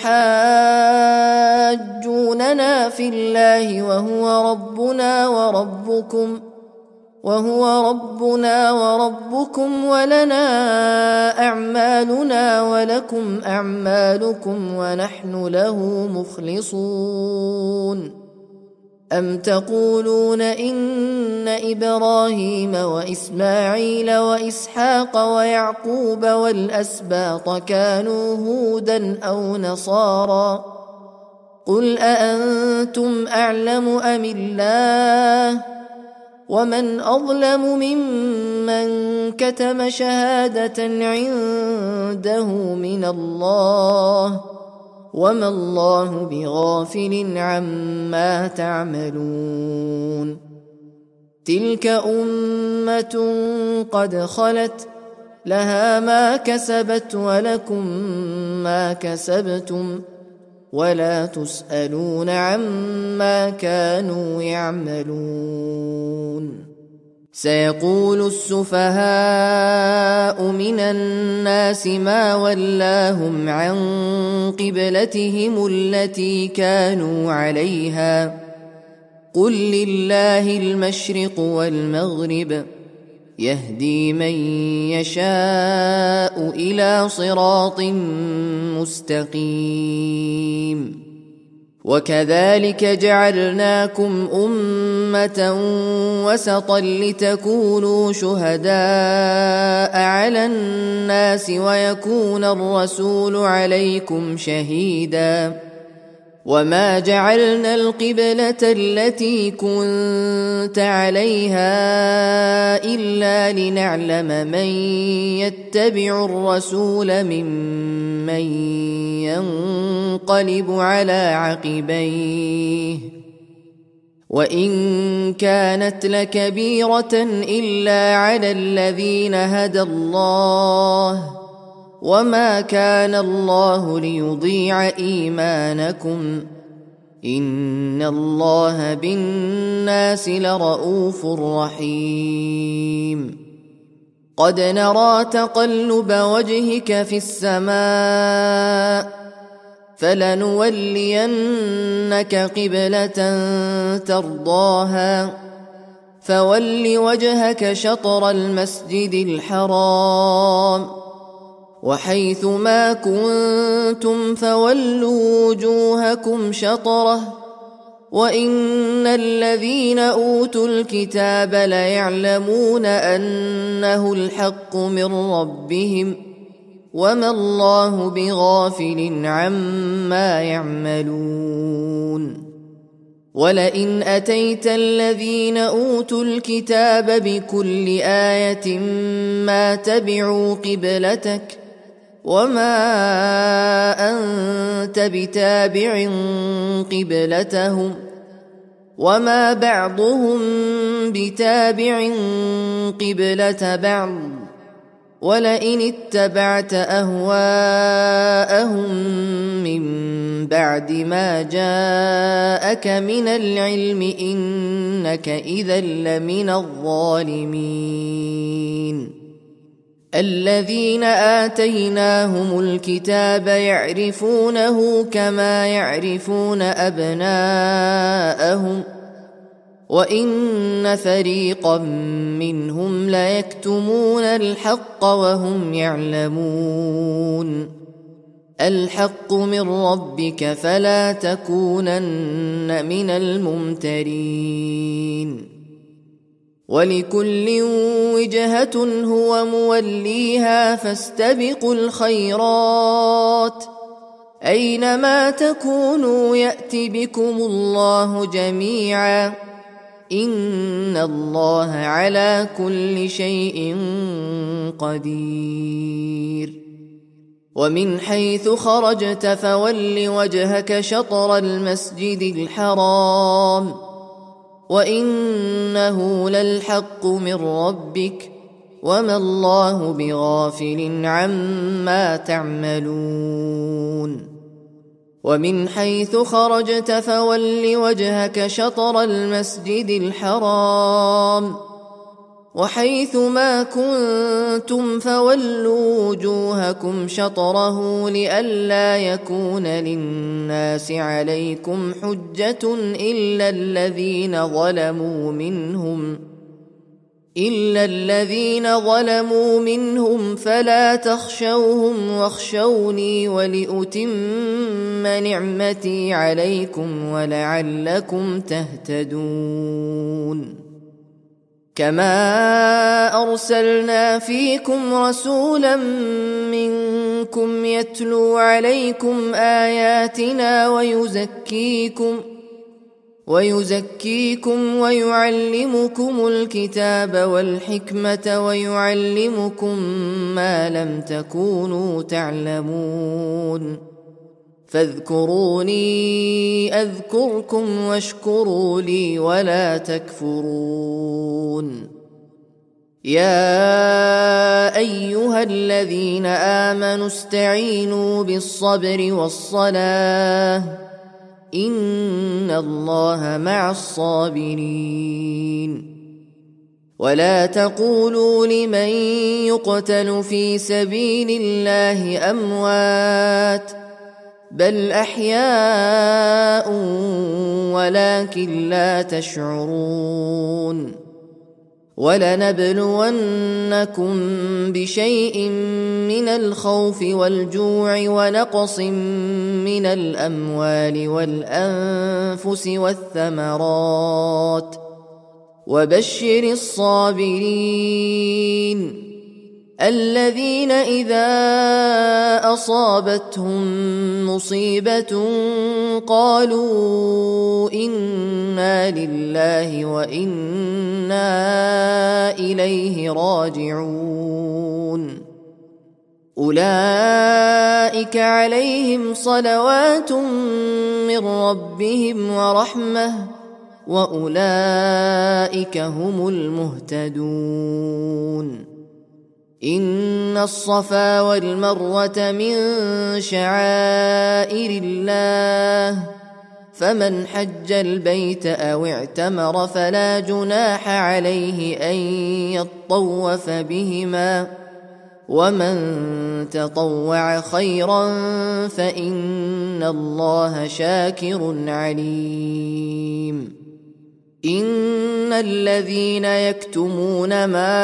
أتحاجوننا في الله وهو ربنا وربكم ولنا أعمالنا ولكم أعمالكم ونحن له مخلصون. أم تقولون إن إبراهيم وإسماعيل وإسحاق ويعقوب والأسباط كانوا هودا أو نصارى؟ قل أأنتم أعلم أم الله؟ ومن أظلم ممن كتم شهادة عنده من الله، وما الله بغافل عما تعملون. تلك أمة قد خلت، لها ما كسبت ولكم ما كسبتم، ولا تسألون عما كانوا يعملون. سيقول السفهاء من الناس ما ولاهم عن قبلتهم التي كانوا عليها، قل لله المشرق والمغرب، يهدي من يشاء إلى صراط مستقيم. وكذلك جعلناكم أمة وسطا لتكونوا شهداء على الناس ويكون الرسول عليكم شهيدا. وما جعلنا القبلة التي كنت عليها إلا لنعلم من يتبع الرسول ممن ينقلب على عقبيه، وإن كانت لكبيرة إلا على الذين هدى الله، وما كان الله ليضيع إيمانكم، إن الله بالناس لرءوف رحيم. قد نرى تقلب وجهك في السماء، فلنولينك قبلة ترضاها، فول وجهك شطر المسجد الحرام، وحيث ما كنتم فولوا وجوهكم شطره، وإن الذين أوتوا الكتاب ليعلمون أنه الحق من ربهم، وما الله بغافل عما يعملون. ولئن أتيت الذين أوتوا الكتاب بكل آية ما تبعوا قبلتك، وما أنت بتابع قبلتهم، وما بعضهم بتابع قبلة بعض، ولئن اتبعت أهواءهم من بعد ما جاءك من العلم إنك إذا لمن الظالمين. الذين آتيناهم الكتاب يعرفونه كما يعرفون أبناءهم، وإن فريقا منهم ليكتمون الحق وهم يعلمون. الحق من ربك فلا تكونن من الممترين ولكل وجهة هو موليها فاستبقوا الخيرات أينما تكونوا يأت بكم الله جميعا إن الله على كل شيء قدير ومن حيث خرجت فول وجهك شطر المسجد الحرام وإنه للحق من ربك وما الله بغافل عما تعملون ومن حيث خرجت فول وجهك شطر المسجد الحرام وحيث ما كنتم فولوا وجوهكم شطره لئلا يكون للناس عليكم حجة إلا الذين ظلموا منهم فلا تخشوهم واخشوني ولأتم نعمتي عليكم ولعلكم تهتدون كما أرسلنا فيكم رسولا منكم يتلو عليكم آياتنا ويزكيكم ويعلمكم الكتاب والحكمة ويعلمكم ما لم تكونوا تعلمون فاذكروني أذكركم واشكروا لي ولا تكفرون يا أيها الذين آمنوا استعينوا بالصبر والصلاة إن الله مع الصابرين ولا تقولوا لمن يقتل في سبيل الله أموات بل أحياء ولكن لا تشعرون ولنبلونكم بشيء من الخوف والجوع ونقص من الأموال والأنفس والثمرات وبشر الصابرين الذين إذا أصابتهم مصيبة قالوا إنا لله وإنا إليه راجعون أولئك عليهم صلوات من ربهم ورحمة وأولئك هم المهتدون إن الصفا والمروة من شعائر الله فمن حج البيت أو اعتمر فلا جناح عليه أن يطوف بهما ومن تطوع خيرا فإن الله شاكر عليم إن الذين يكتمون ما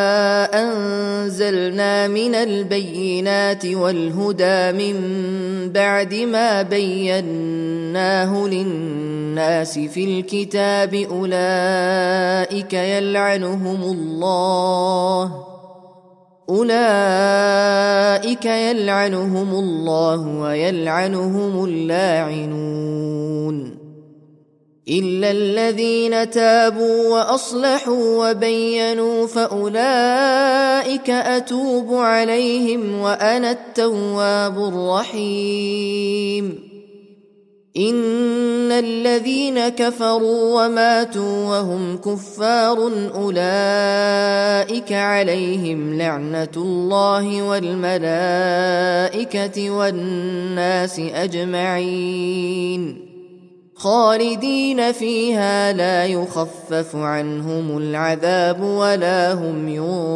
أنزلنا من البينات والهدى من بعد ما بيناه للناس في الكتاب أولئك يلعنهم الله ويلعنهم اللاعنون إلا الذين تابوا وأصلحوا وبينوا فأولئك أتوب عليهم وأنا التواب الرحيم إن الذين كفروا وماتوا وهم كفار أولئك عليهم لعنة الله والملائكة والناس أجمعين خالدين فيها لا يخفف عنهم العذاب ولا هم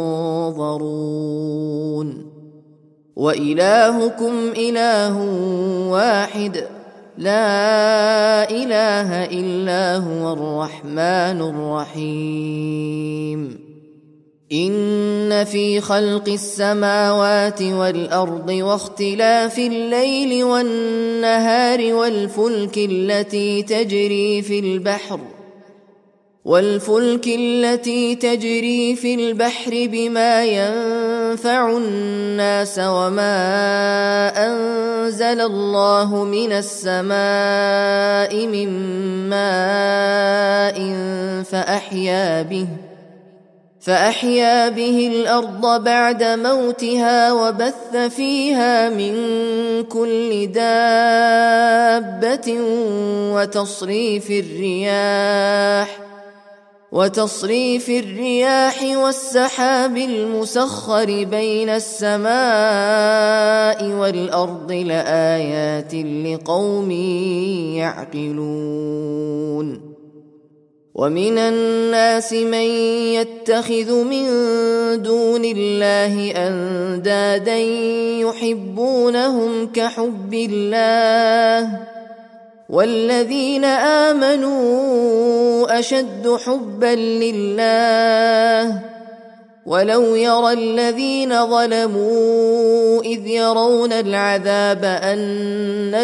ينظرون وإلهكم إله واحد لا إله إلا هو الرحمن الرحيم إن في خلق السماوات والأرض واختلاف الليل والنهار والفلك التي تجري في البحر بما ينفع الناس وما أنزل الله من السماء من ماء فأحيا به الأرض بعد موتها وبث فيها من كل دابة وتصريف الرياح والسحاب المسخر بين السماء والأرض لآيات لقوم يعقلون ومن الناس من يتخذ من دون الله أندادا يحبونهم كحب الله والذين آمنوا أشد حبا لله ولو يرى الذين ظلموا إذ يرون العذاب أن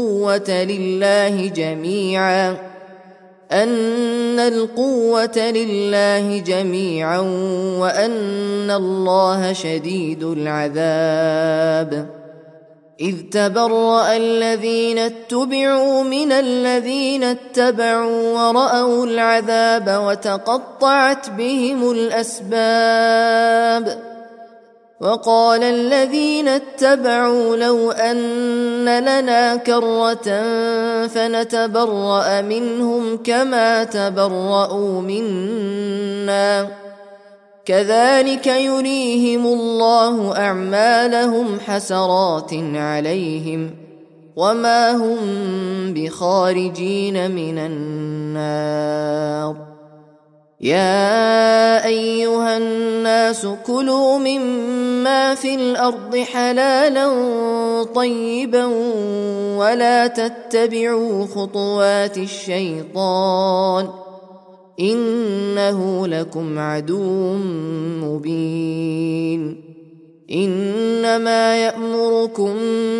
القوة لله جميعا وأن الله شديد العذاب إذ تبرأ الذين اتبعوا من الذين اتبعوا ورأوا العذاب وتقطعت بهم الأسباب وقال الذين اتبعوا لو أن لنا كرة فنتبرأ منهم كما تبرأوا منا كذلك يريهم الله أعمالهم حسرات عليهم وما هم بخارجين من النار يا أيها الناس كلوا مما في الأرض حلالا طيبا ولا تتبعوا خطوات الشيطان إنه لكم عدو مبين إنما يأمركم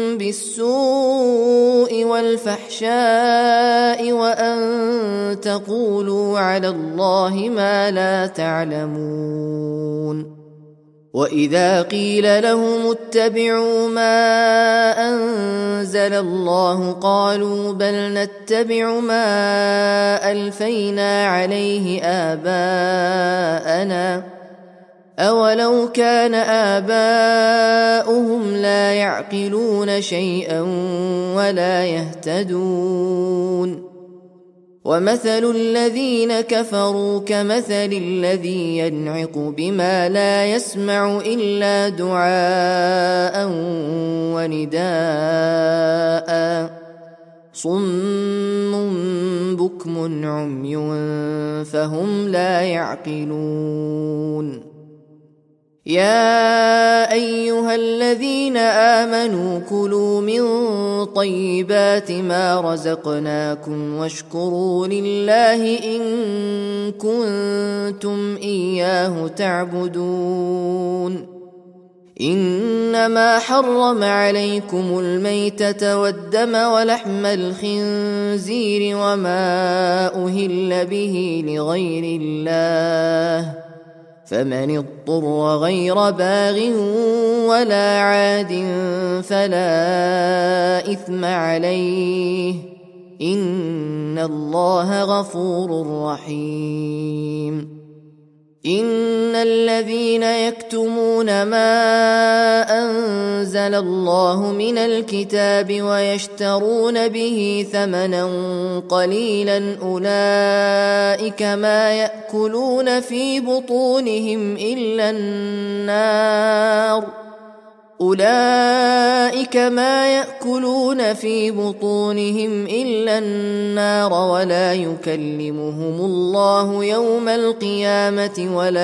بالسوء والفحشاء وأن تقولوا على الله ما لا تعلمون وإذا قيل لهم اتبعوا ما أنزل الله قالوا بل نتبع ما ألفينا عليه آباءنا أولو كان آباؤهم لا يعقلون شيئا ولا يهتدون ومثل الذين كفروا كمثل الذي ينعق بما لا يسمع إلا دعاء ونداء صم بكم عمي فهم لا يعقلون يا أيها الذين آمنوا كلوا من طيبات ما رزقناكم واشكروا لله إن كنتم إياه تعبدون إنما حرم عليكم الميتة والدم ولحم الخنزير وما أهل به لغير الله فمن اضطر غير باغ ولا عاد فلا إثم عليه إن الله غفور رحيم إن الذين يكتمون ما أنزل الله من الكتاب ويشترون به ثمنا قليلا أولئك ما يأكلون في بطونهم إلا النار ولا يكلمهم الله يوم القيامة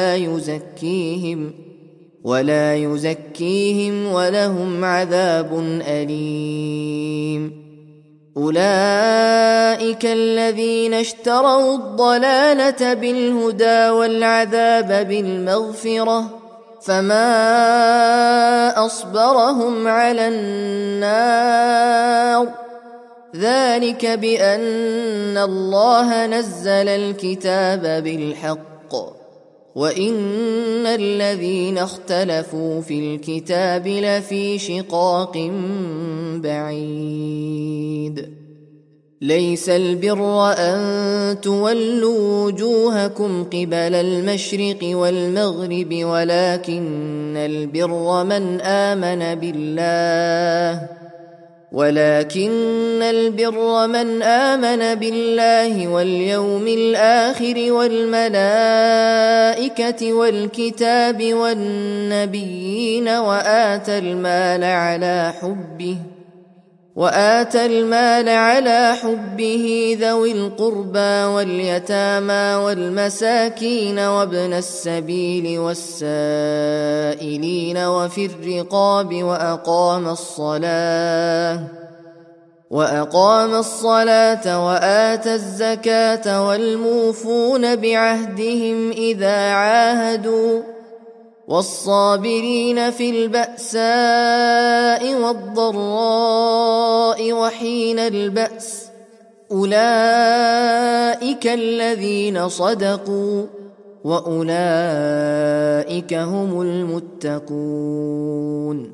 ولا يزكيهم ولهم عذاب أليم أولئك أولئك الذين اشتروا الضلالة بالهدى والعذاب بالمغفرة فما أصبرهم على النار ذلك بأن الله نزل الكتاب بالحق وإن الذين اختلفوا في الكتاب لفي شقاق بعيد ليس البر أن تولوا وجوهكم قبل المشرق والمغرب ولكن البر من آمن بالله واليوم الآخر والملائكة والكتاب والنبيين وآتى المال على حبه ذوي القربى واليتامى والمساكين وابن السبيل والسائلين وفي الرقاب وأقام الصلاة وآتى الزكاة والموفون بعهدهم إذا عاهدوا والصابرين في البأساء والضراء وحين البأس أولئك الذين صدقوا وأولئك هم المتقون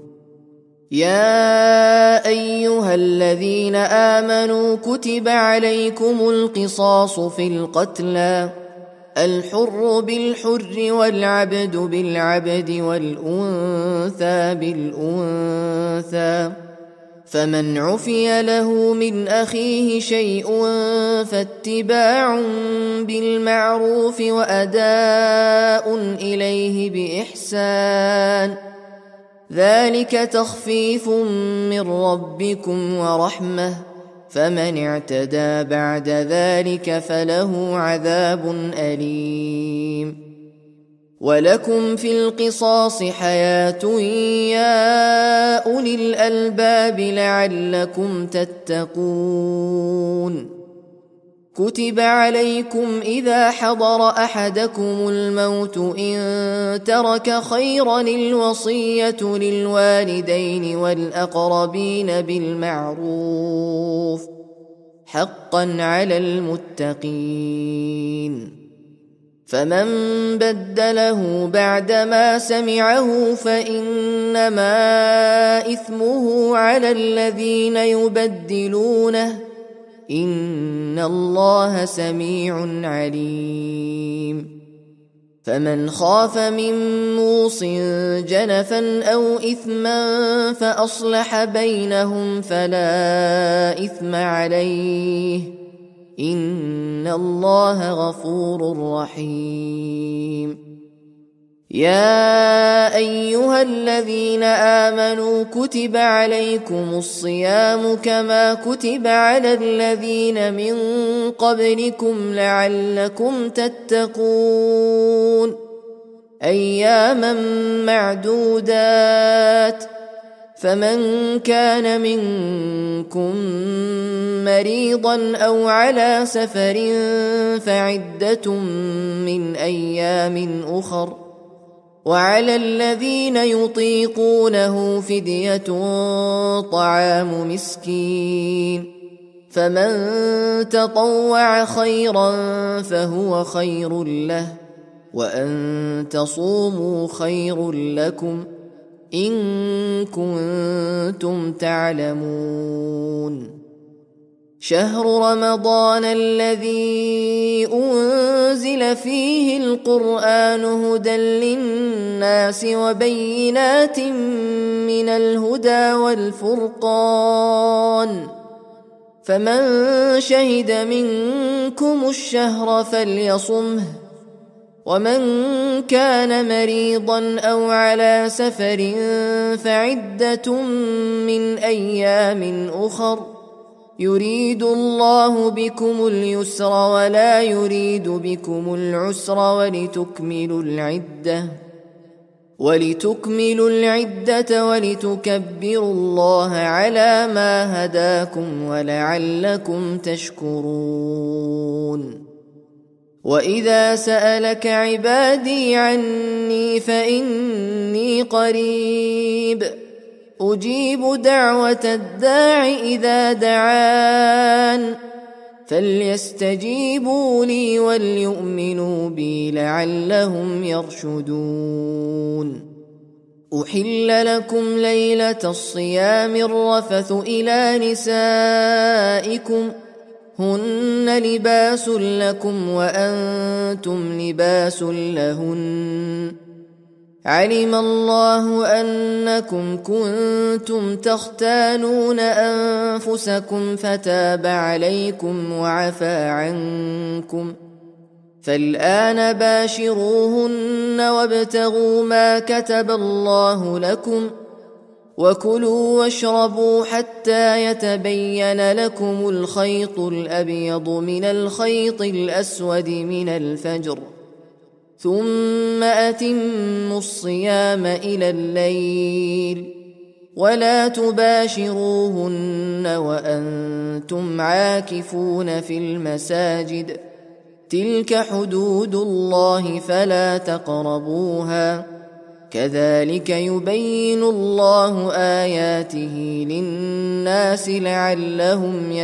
يا أيها الذين آمنوا كتب عليكم القصاص في القتلى الحر بالحر والعبد بالعبد والأنثى بالأنثى فمن عفي له من أخيه شيء فاتباع بالمعروف وأداء إليه بإحسان ذلك تخفيف من ربكم ورحمة فمن اعتدى بعد ذلك فله عذاب أليم ولكم في القصاص حياة يا أولي الألباب لعلكم تتقون كتب عليكم إذا حضر أحدكم الموت إن ترك خيرا الوصية للوالدين والأقربين بالمعروف حقا على المتقين فمن بدله بعدما سمعه فإنما إثمه على الذين يبدلونه إن الله سميع عليم فمن خاف من موص جنفا أو إثما فأصلح بينهم فلا إثم عليه إن الله غفور رحيم يا أيها الذين آمنوا كتب عليكم الصيام كما كتب على الذين من قبلكم لعلكم تتقون أياما معدودات فمن كان منكم مريضا أو على سفر فعدة من أيام أخر وعلى الذين يطيقونه فدية طعام مسكين فمن تطوع خيرا فهو خير له وأن تصوموا خير لكم إن كنتم تعلمون شهر رمضان الذي أنزل فيه القرآن هدى للناس وبينات من الهدى والفرقان فمن شهد منكم الشهر فليصمه ومن كان مريضا أو على سفر فعدة من أيام أخر يريد الله بكم اليسر ولا يريد بكم العسر ولتكملوا العدة ولتكملوا العدة ولتكبروا الله على ما هداكم ولعلكم تشكرون. وإذا سألك عبادي عني فإني قريب أجيب دعوة الداع إذا دعان فليستجيبوا لي وليؤمنوا بي لعلهم يرشدون. أحل لكم ليلة الصيام الرفث إلى نسائكم هن لباس لكم وأنتم لباس لهن علم الله أنكم كنتم تختانون أنفسكم فتاب عليكم وعفى عنكم فالآن باشروهن وابتغوا ما كتب الله لكم وكلوا واشربوا حتى يتبين لكم الخيط الأبيض من الخيط الأسود من الفجر ثم أتموا الصيام إلى الليل ولا تباشروهن وأنتم عاكفون في المساجد تلك حدود الله فلا تقربوها كذلك يبين الله آياته للناس لعلهم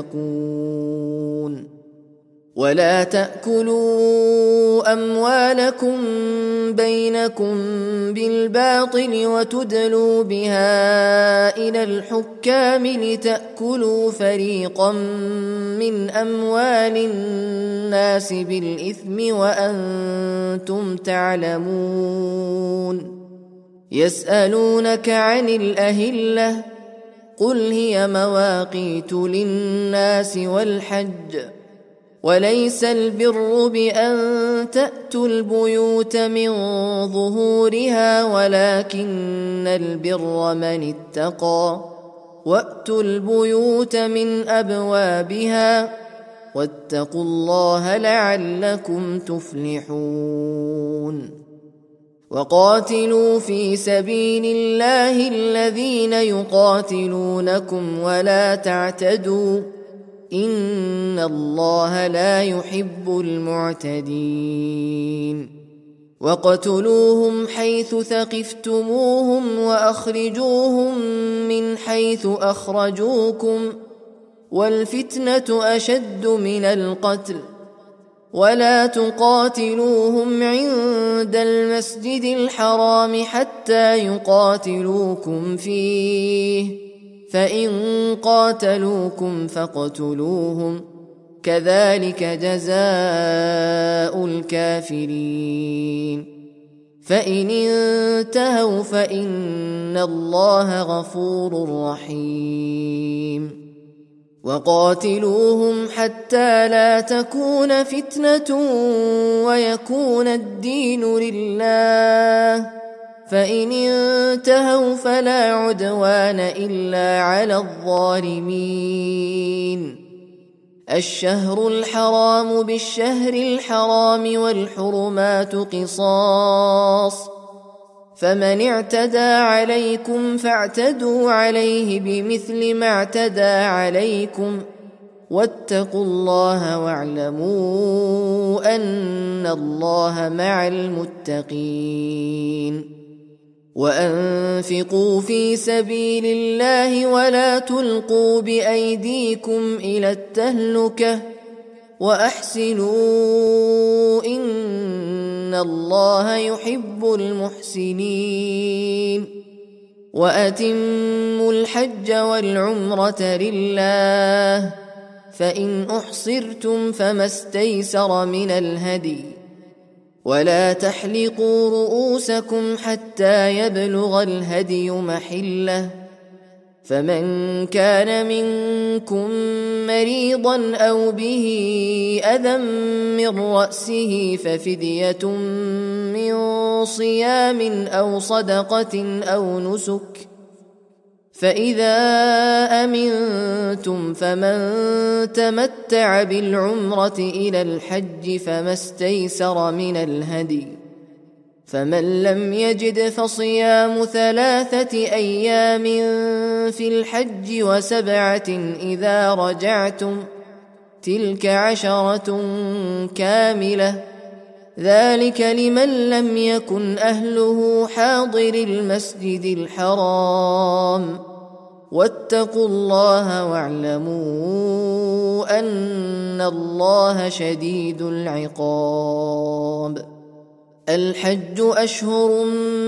يتقون. ولا تأكلوا أموالكم بينكم بالباطل وتدلوا بها إلى الحكام لتأكلوا فريقا من أموال الناس بالإثم وأنتم تعلمون. يسألونك عن الأهلة قل هي مواقيت للناس والحج وليس البر بأن تأتوا البيوت من ظهورها ولكن البر من اتقى وأتوا البيوت من أبوابها واتقوا الله لعلكم تفلحون. وقاتلوا في سبيل الله الذين يقاتلونكم ولا تعتدوا إن الله لا يحب المعتدين. وقتلوهم حيث ثقفتموهم وأخرجوهم من حيث أخرجوكم والفتنة أشد من القتل ولا تقاتلوهم عند المسجد الحرام حتى يقاتلوكم فيه فإن قاتلوكم فاقتلوهم كذلك جزاء الكافرين. فإن انتهوا فإن الله غفور رحيم. وقاتلوهم حتى لا تكون فتنة ويكون الدين لله فإن انتهوا فلا عدوان إلا على الظالمين. الشهر الحرام بالشهر الحرام والحرمات قصاص فمن اعتدى عليكم فاعتدوا عليه بمثل ما اعتدى عليكم واتقوا الله واعلموا أن الله مع المتقين. وأنفقوا في سبيل الله ولا تلقوا بأيديكم إلى التهلكة وأحسنوا إن الله يحب المحسنين. وأتموا الحج والعمرة لله فإن أحصرتم فما استيسر من الهدي ولا تحلقوا رؤوسكم حتى يبلغ الهدي محله فمن كان منكم مريضا أو به أذى من رأسه ففدية من صيام أو صدقة أو نسك فإذا أمنتم فمن تمتع بالعمرة إلى الحج فما استيسر من الهدي فمن لم يجد فصيام 3 أيام في الحج و7 إذا رجعتم تلك 10 كاملة ذلك لمن لم يكن أهله حاضر المسجد الحرام واتقوا الله واعلموا أن الله شديد العقاب. الحج أشهر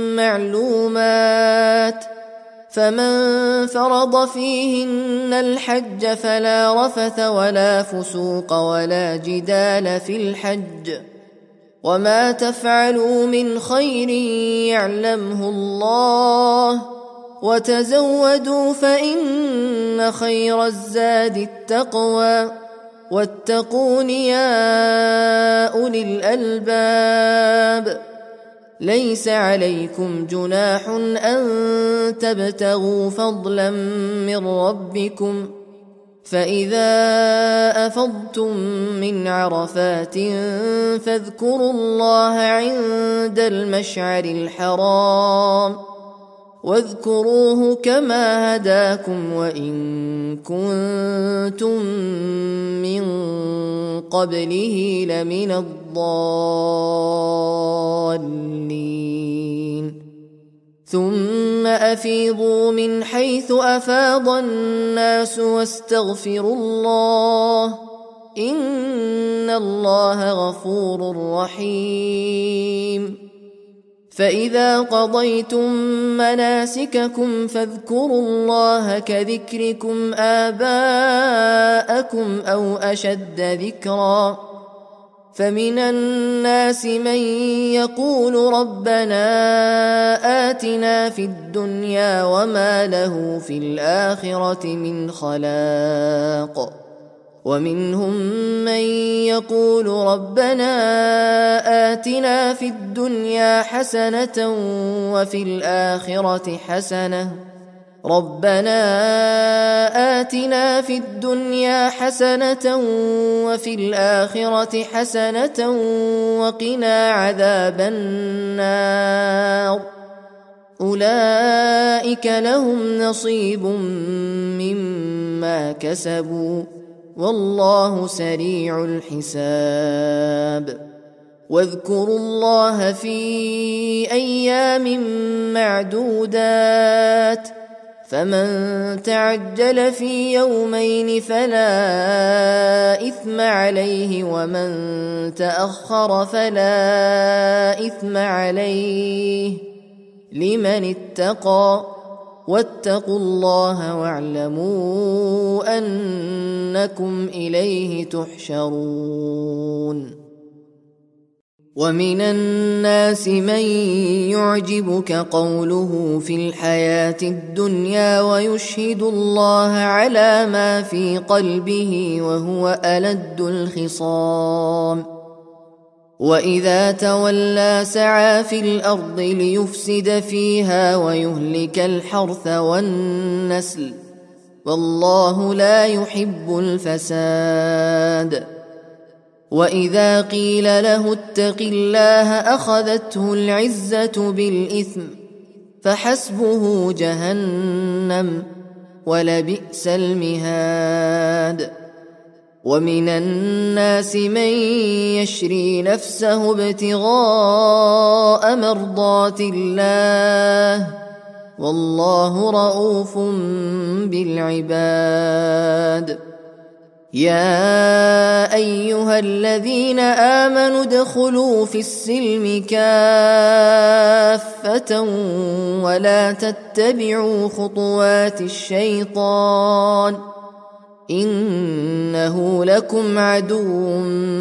معلومات فمن فرض فيهن الحج فلا رفث ولا فسوق ولا جدال في الحج وما تفعلوا من خير يعلمه الله وتزودوا فإن خير الزاد التقوى واتقون يا أولي الألباب. ليس عليكم جناح أن تبتغوا فضلا من ربكم فإذا أفضتم من عرفات فاذكروا الله عند المشعر الحرام واذكروه كما هداكم وإن كنتم من قبله لمن الضالين. ثم أفيضوا من حيث أفاض الناس واستغفروا الله إن الله غفور رحيم. فإذا قضيتم مناسككم فاذكروا الله كذكركم آباءكم أو أشد ذكرا فمن الناس من يقول ربنا آتنا في الدنيا وما له في الآخرة من خلاق ومنهم من يقول ربنا آتنا في الدنيا حسنة وفي الآخرة حسنة ربنا آتنا في الدنيا حسنة وفي الآخرة حسنة وقنا عذاب النار. أولئك لهم نصيب مما كسبوا والله سريع الحساب. واذكروا الله في أيام معدودات فمن تعجل في يومين فلا إثم عليه ومن تأخر فلا إثم عليه لمن اتقى واتقوا الله واعلموا أنكم إليه تحشرون. ومن الناس من يعجبك قوله في الحياة الدنيا ويشهد الله على ما في قلبه وهو ألد الخصام وإذا تولى سعى في الأرض ليفسد فيها ويهلك الحرث والنسل والله لا يحب الفساد. وإذا قيل له اتق الله أخذته العزة بالإثم فحسبه جهنم ولبئس المهاد. ومن الناس من يشري نفسه ابتغاء مرضات الله والله رؤوف بالعباد. يا أيها الذين آمنوا ادخلوا في السلم كافة ولا تتبعوا خطوات الشيطان إنه لكم عدو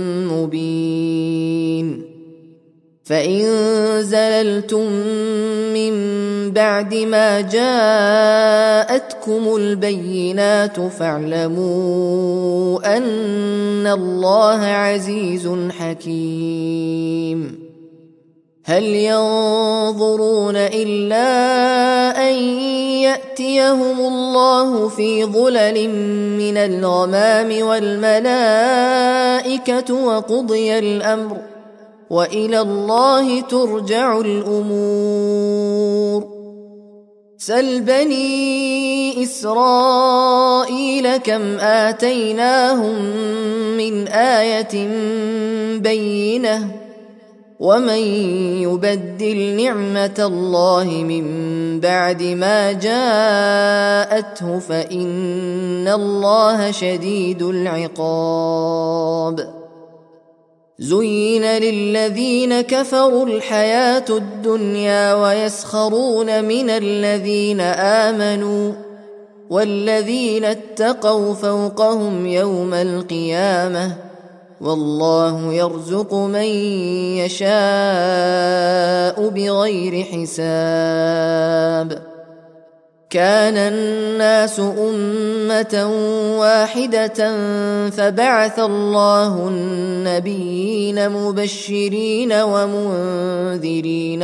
مبين. فإن زللتم من بعد ما جاءتكم البينات فاعلموا أن الله عزيز حكيم. هل ينظرون إلا أن يأتيهم الله في ظلل من الغمام والملائكة وقضي الأمر وإلى الله ترجع الأمور. سل بني إسرائيل كم آتيناهم من آية بينة ومن يبدل نعمة الله من بعد ما جاءته فإن الله شديد العقاب. زين للذين كفروا الحياة الدنيا ويسخرون من الذين آمنوا والذين اتقوا فوقهم يوم القيامة والله يرزق من يشاء بغير حساب. كان الناس أمة واحدة فبعث الله النبيين مبشرين ومنذرين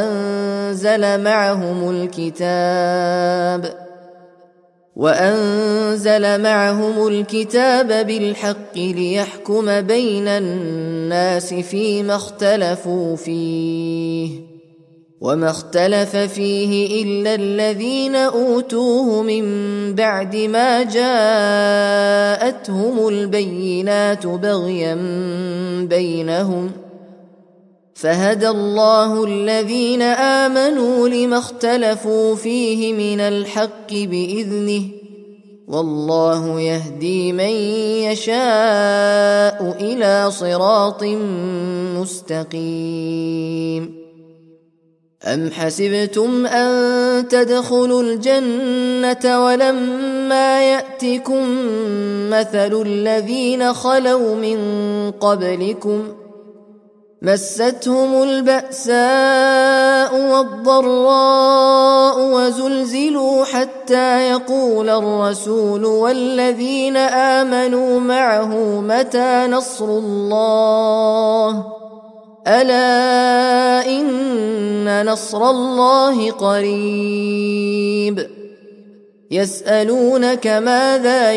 وأنزل معهم الكتاب بالحق ليحكم بين الناس فيما اختلفوا فيه وما اختلف فيه إلا الذين أوتوه من بعد ما جاءتهم البينات بغيا بينهم فهدى الله الذين آمنوا لما اختلفوا فيه من الحق بإذنه والله يهدي من يشاء إلى صراط مستقيم. أم حسبتم أن تدخلوا الجنة ولما يأتكم مثل الذين خلوا من قبلكم مستهم البأساء والضراء وزلزلوا حتى يقول الرسول والذين آمنوا معه متى نصر الله ألا إن نصر الله قريب. يسألونك ماذا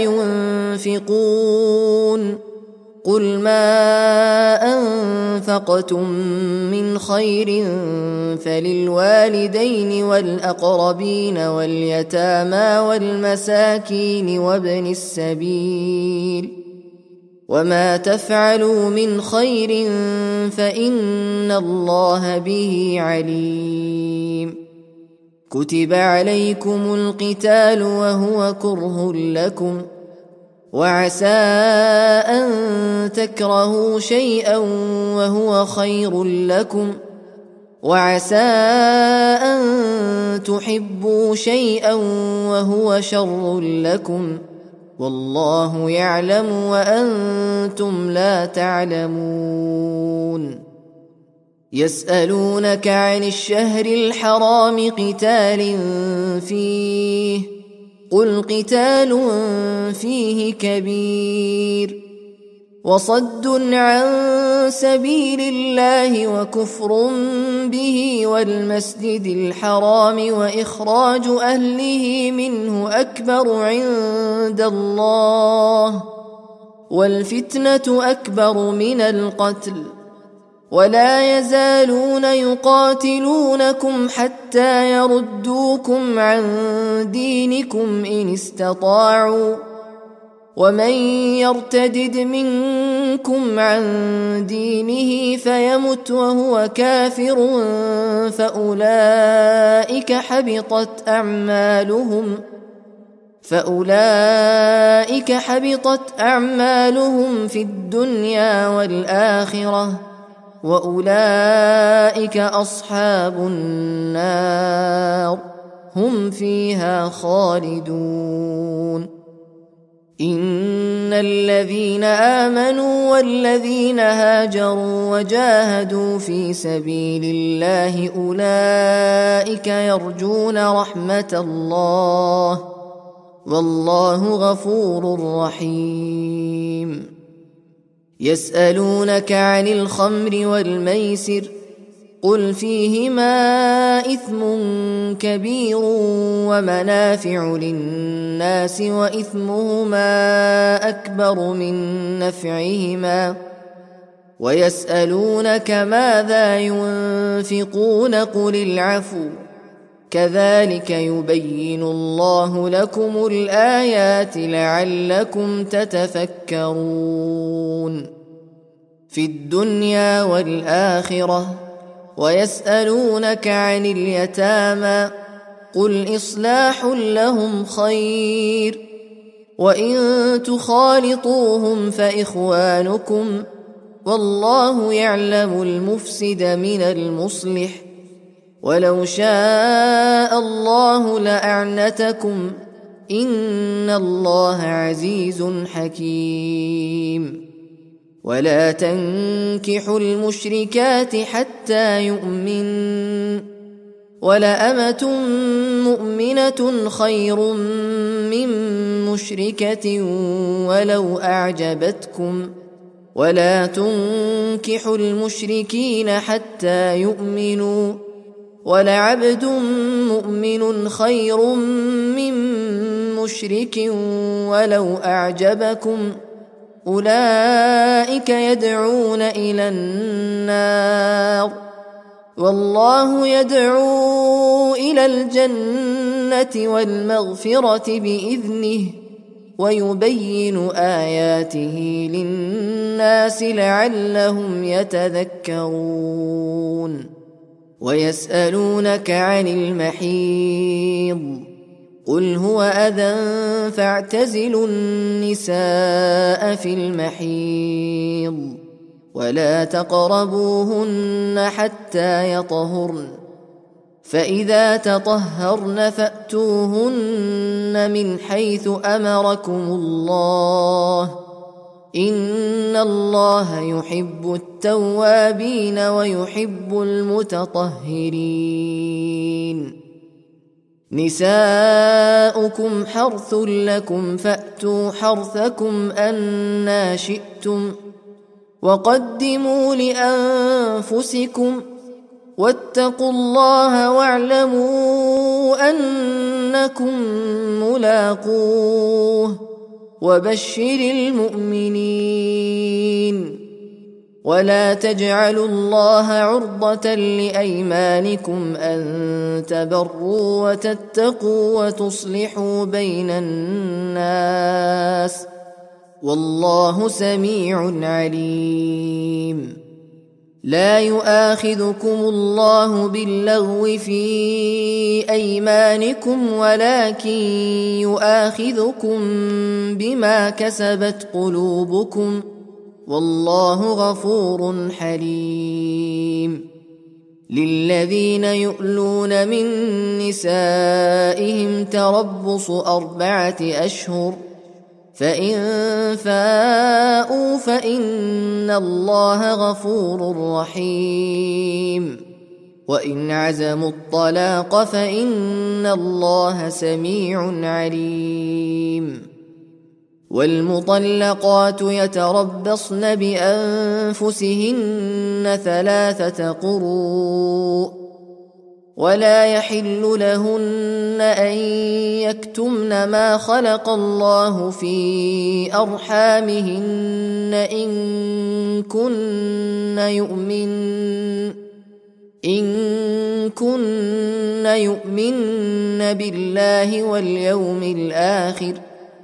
ينفقون قل ما أنفقتم من خير فللوالدين والأقربين واليتامى والمساكين وابن السبيل وما تفعلوا من خير فإن الله به عليم. كتب عليكم القتال وهو كره لكم وعسى أن تكرهوا شيئا وهو خير لكم وعسى أن تحبوا شيئا وهو شر لكم والله يعلم وأنتم لا تعلمون. يسألونك عن الشهر الحرام قتال فيه قل قتال فيه كبير وصد عن سبيل الله وكفر به والمسجد الحرام وإخراج أهله منه أكبر عند الله والفتنة أكبر من القتل ولا يزالون يقاتلونكم حتى يردوكم عن دينكم إن استطاعوا ومن يرتدد منكم عن دينه فيمت وهو كافر فأولئك حبطت أعمالهم في الدنيا والآخرة وأولئك أصحاب النار هم فيها خالدون. إن الذين آمنوا والذين هاجروا وجاهدوا في سبيل الله أولئك يرجون رحمة الله والله غفور رحيم. يسألونك عن الخمر والميسر قل فيهما إثم كبير ومنافع للناس وإثمهما أكبر من نفعهما ويسألونك ماذا ينفقون قل العفو كذلك يبين الله لكم الآيات لعلكم تتفكرون في الدنيا والآخرة. ويسألونك عن اليتامى قل إصلاح لهم خير وإن تخالطوهم فإخوانكم والله يعلم المفسد من المصلح ولو شاء الله لأعنتكم إن الله عزيز حكيم. ولا تنكحوا المشركات حتى يؤمنوا ولأمة مؤمنة خير من مشركة ولو أعجبتكم ولا تنكحوا المشركين حتى يؤمنوا ولعبد مؤمن خير من مشرك ولو أعجبكم أولئك يدعون إلى النار والله يدعو إلى الجنة والمغفرة بإذنه ويبين آياته للناس لعلهم يتذكرون. ويسألونك عن المحيض قل هو أذى فاعتزلوا النساء في المحيض ولا تقربوهن حتى يطهرن فإذا تطهرن فأتوهن من حيث أمركم الله إن الله يحب التوابين ويحب المتطهرين. نساؤكم حرث لكم فأتوا حرثكم أنى شئتم وقدموا لأنفسكم واتقوا الله واعلموا أنكم ملاقوه وبشر المؤمنين. ولا تجعلوا الله عرضة لأيمانكم أن تبروا وتتقوا وتصلحوا بين الناس والله سميع عليم. لا يؤاخذكم الله باللغو في أيمانكم ولكن يؤاخذكم بما كسبت قلوبكم والله غفور حليم. للذين يؤلون من نسائهم تربص 4 أشهر فإن فاءوا فإن الله غفور رحيم وإن عزموا الطلاق فإن الله سميع عليم. والمطلقات يتربصن بأنفسهن 3 قروء ولا يحل لهن أن يكتمن ما خلق الله في أرحامهن إن كن يؤمن بالله واليوم الآخر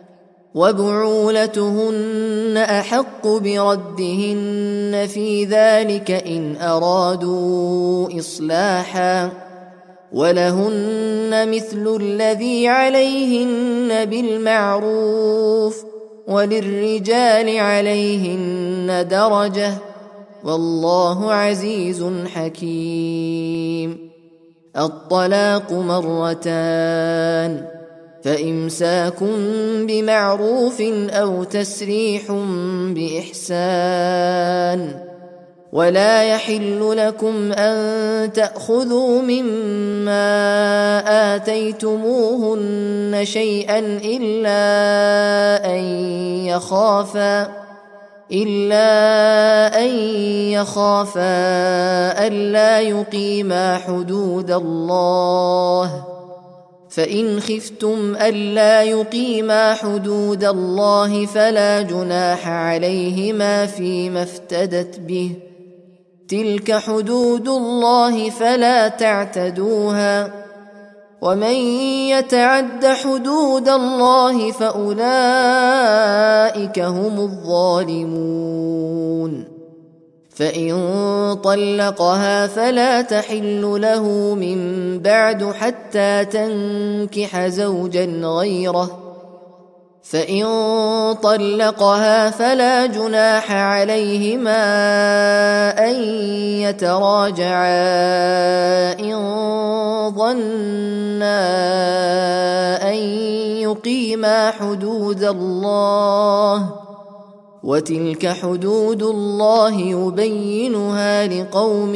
وبعولتهن أحق بردهن في ذلك إن أرادوا إصلاحا ولهن مثل الذي عليهن بالمعروف وللرجال عليهن درجة والله عزيز حكيم. الطلاق 2 فإمساك بمعروف أو تسريح بإحسان ولا يحل لكم أن تأخذوا مما آتيتموهن شيئا إلا أن يخافا ألا يقيما حدود الله فإن خفتم ألا يقيما حدود الله فلا جناح عليهما فيما افتدت به، تلك حدود الله فلا تعتدوها، ومن يتعد حدود الله فأولئك هم الظالمون. فإن طلقها فلا تحل له من بعد حتى تنكح زوجا غيره، فإن طلقها فلا جناح عليهما أن يتراجعا إن ظنا أن يقيما حدود الله، وتلك حدود الله يبينها لقوم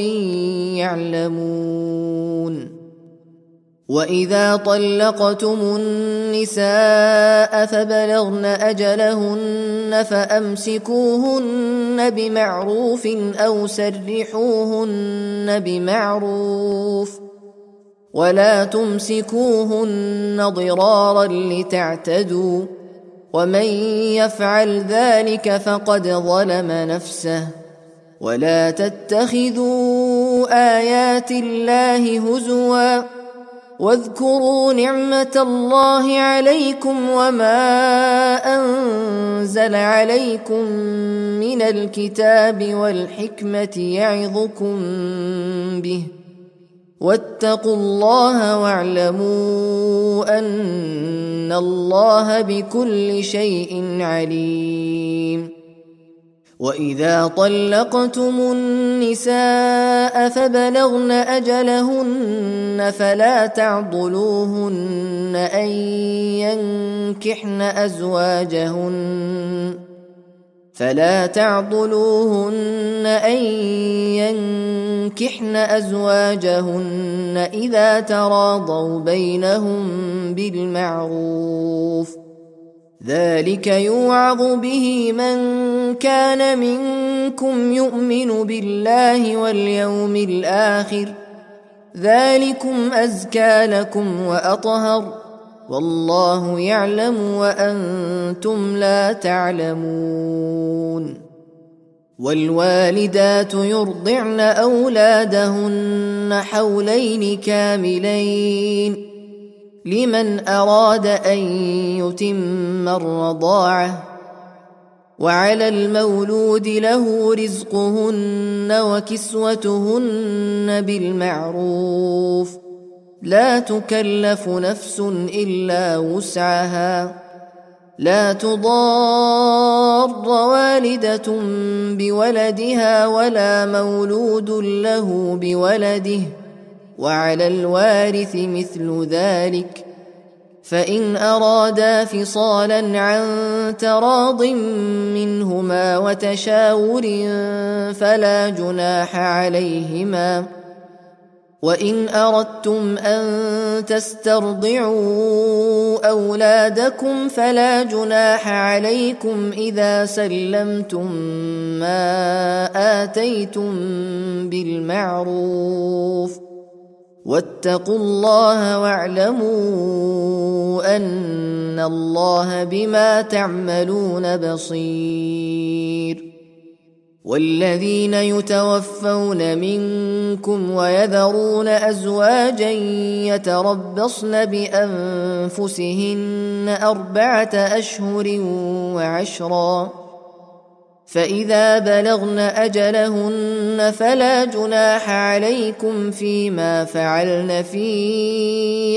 يعلمون. وإذا طلقتم النساء فبلغن أجلهن فأمسكوهن بمعروف أو سرحوهن بمعروف، ولا تمسكوهن ضرارا لتعتدوا، ومن يفعل ذلك فقد ظلم نفسه. ولا تتخذوا آيات الله هزوا، واذكروا نعمة الله عليكم وما أنزل عليكم من الكتاب والحكمة يعظكم به، واتقوا الله واعلموا أن الله بكل شيء عليم. وإذا طلقتم النساء فبلغن أجلهن فلا تعضلوهن أن ينكحن أزواجهن إذا تراضوا بينهم بالمعروف، ذلك يوعظ به من كان منكم يؤمن بالله واليوم الآخر، ذلكم أزكى لكم وأطهر، والله يعلم وأنتم لا تعلمون. والوالدات يرضعن أولادهن حولين كاملين لمن أراد أن يتم الرضاعة، وعلى المولود له رزقهن وكسوتهن بالمعروف، لا تكلف نفس إلا وسعها، لا تضار والدة بولدها ولا مولود له بولده، وعلى الوارث مثل ذلك، فإن أرادا فصالا عن تراض منهما وتشاور فلا جناح عليهما. وإن أردتم أن تسترضعوا أولادكم فلا جناح عليكم إذا سلمتم ما آتيتم بالمعروف، واتقوا الله واعلموا أن الله بما تعملون بصير. والذين يتوفون منكم ويذرون أزواجا يتربصن بأنفسهن 4 أشهر وعشرا، فإذا بلغن أجلهن فلا جناح عليكم فيما فعلن في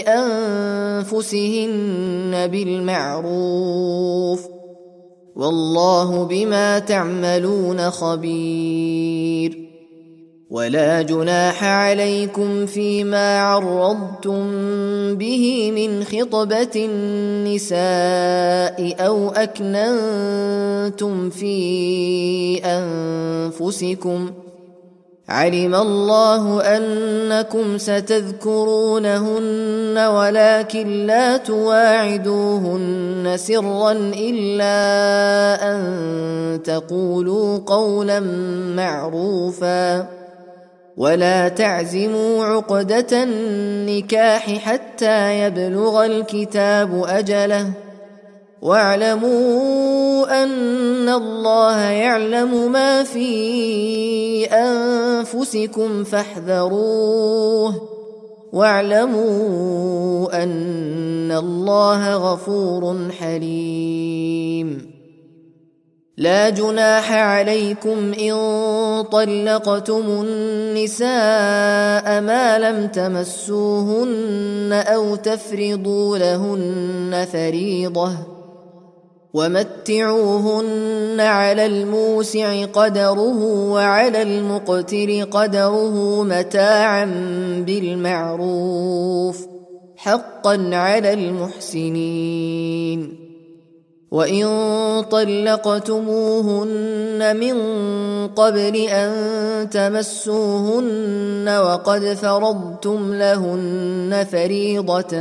أنفسهن بالمعروف، والله بما تعملون خبير. ولا جناح عليكم فيما عرضتم به من خطبة النساء أو أكننتم في أنفسكم، علم الله أنكم ستذكرونهن ولكن لا تواعدوهن سرا إلا أن تقولوا قولا معروفا، ولا تعزموا عقدة النكاح حتى يبلغ الكتاب أجله واعلموا أن الله يعلم ما في أنفسكم فاحذروه واعلموا أن الله غفور حليم. لا جناح عليكم إن طلقتم النساء ما لم تمسوهن أو تفرضوا لهن فريضة ومتعوهن على الموسع قدره وعلى المقتر قدره متاعا بالمعروف حقا على المحسنين. وإن طلقتموهن من قبل أن تمسوهن وقد فرضتم لهن فريضة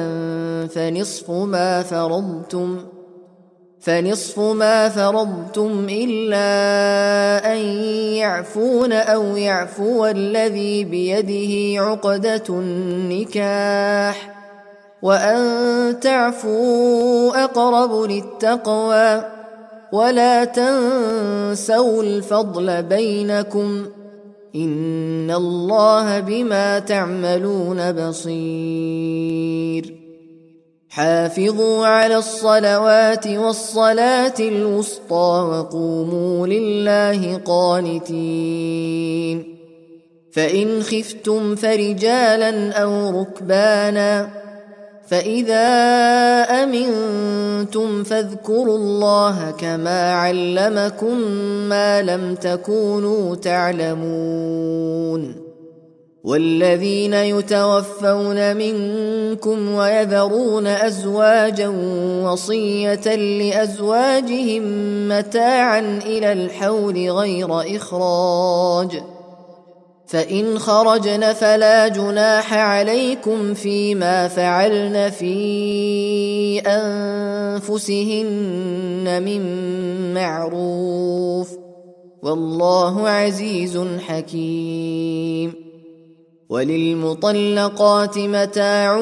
فنصف ما فرضتم إلا أن يعفون أو يعفو الذي بيده عقدة النكاح وأن تعفوا أقرب للتقوى ولا تنسوا الفضل بينكم إن الله بما تعملون بصير. حافظوا على الصلوات والصلاة الوسطى وقوموا لله قانتين. فإن خفتم فرجالا أو ركبانا فإذا أمنتم فاذكروا الله كما علمكم ما لم تكونوا تعلمون. والذين يتوفون منكم ويذرون أزواجا وصية لأزواجهم متاعا إلى الحول غير إخراج فإن خرجن فلا جناح عليكم فيما فعلن في أنفسهن من معروف والله عزيز حكيم. وللمطلقات متاع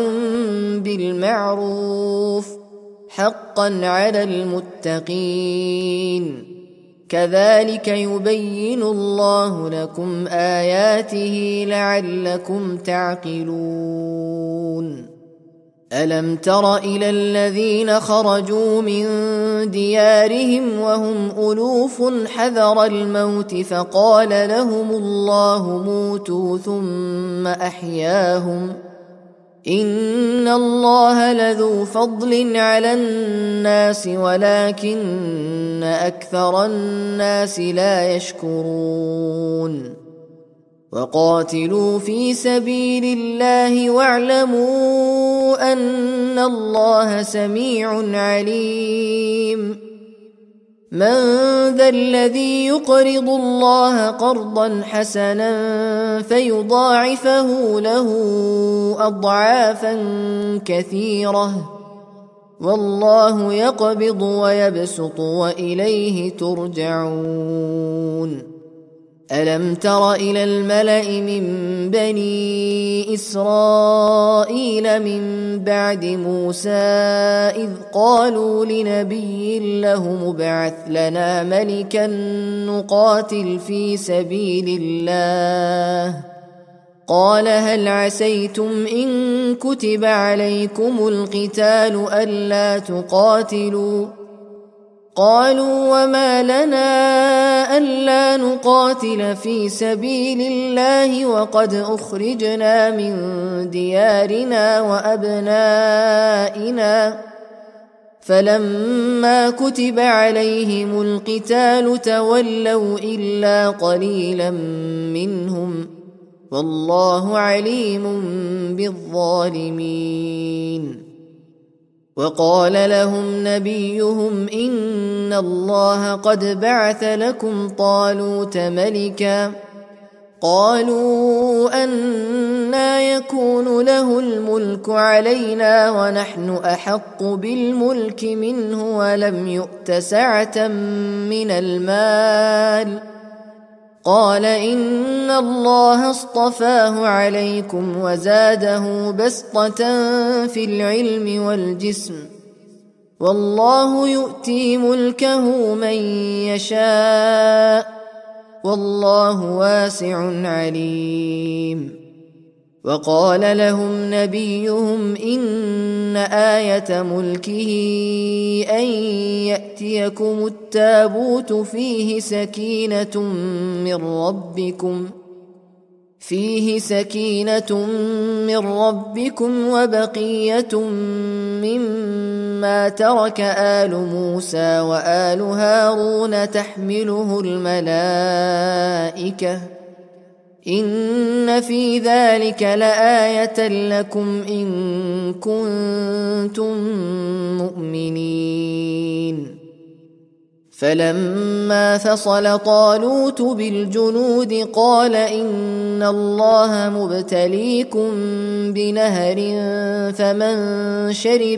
بالمعروف حقا على المتقين كذلك يبين الله لكم آياته لعلكم تعقلون. ألم تر إلى الذين خرجوا من ديارهم وهم ألوف حذر الموت فقال لهم الله موتوا ثم أحياهم إن الله لذو فضل على الناس ولكن أكثر الناس لا يشكرون. وقاتلوا في سبيل الله واعلموا أن الله سميع عليم. من ذا الذي يقرض الله قرضا حسنا فيضاعفه له أضعافا كثيرة والله يقبض ويبسط وإليه ترجعون. ألم تر إلى الملأ من بني إسرائيل من بعد موسى إذ قالوا لنبي له مبعث لنا ملكا نقاتل في سبيل الله قال هل عسيتم إن كتب عليكم القتال ألا تقاتلوا قالوا وما لنا ألا نقاتل في سبيل الله وقد أخرجنا من ديارنا وأبنائنا فلما كتب عليهم القتال تولوا إلا قليلا منهم والله عليم بالظالمين. وقال لهم نبيهم إن الله قد بعث لكم طالوت ملكا قالوا أنى يكون له الملك علينا ونحن أحق بالملك منه ولم يؤت سعة من المال قال إن الله اصطفاه عليكم وزاده بسطة في العلم والجسم، والله يؤتي ملكه من يشاء، والله واسع عليم. وقال لهم نبيهم إن آية ملكه أن يأتيكم التابوت فيه سكينة من ربكم وبقية مما ترك آل موسى وآل هارون تحمله الملائكة، إن في ذلك لآية لكم إن كنتم مؤمنين. فلما فصل طالوت بالجنود قال إن الله مبتليكم بنهر فمن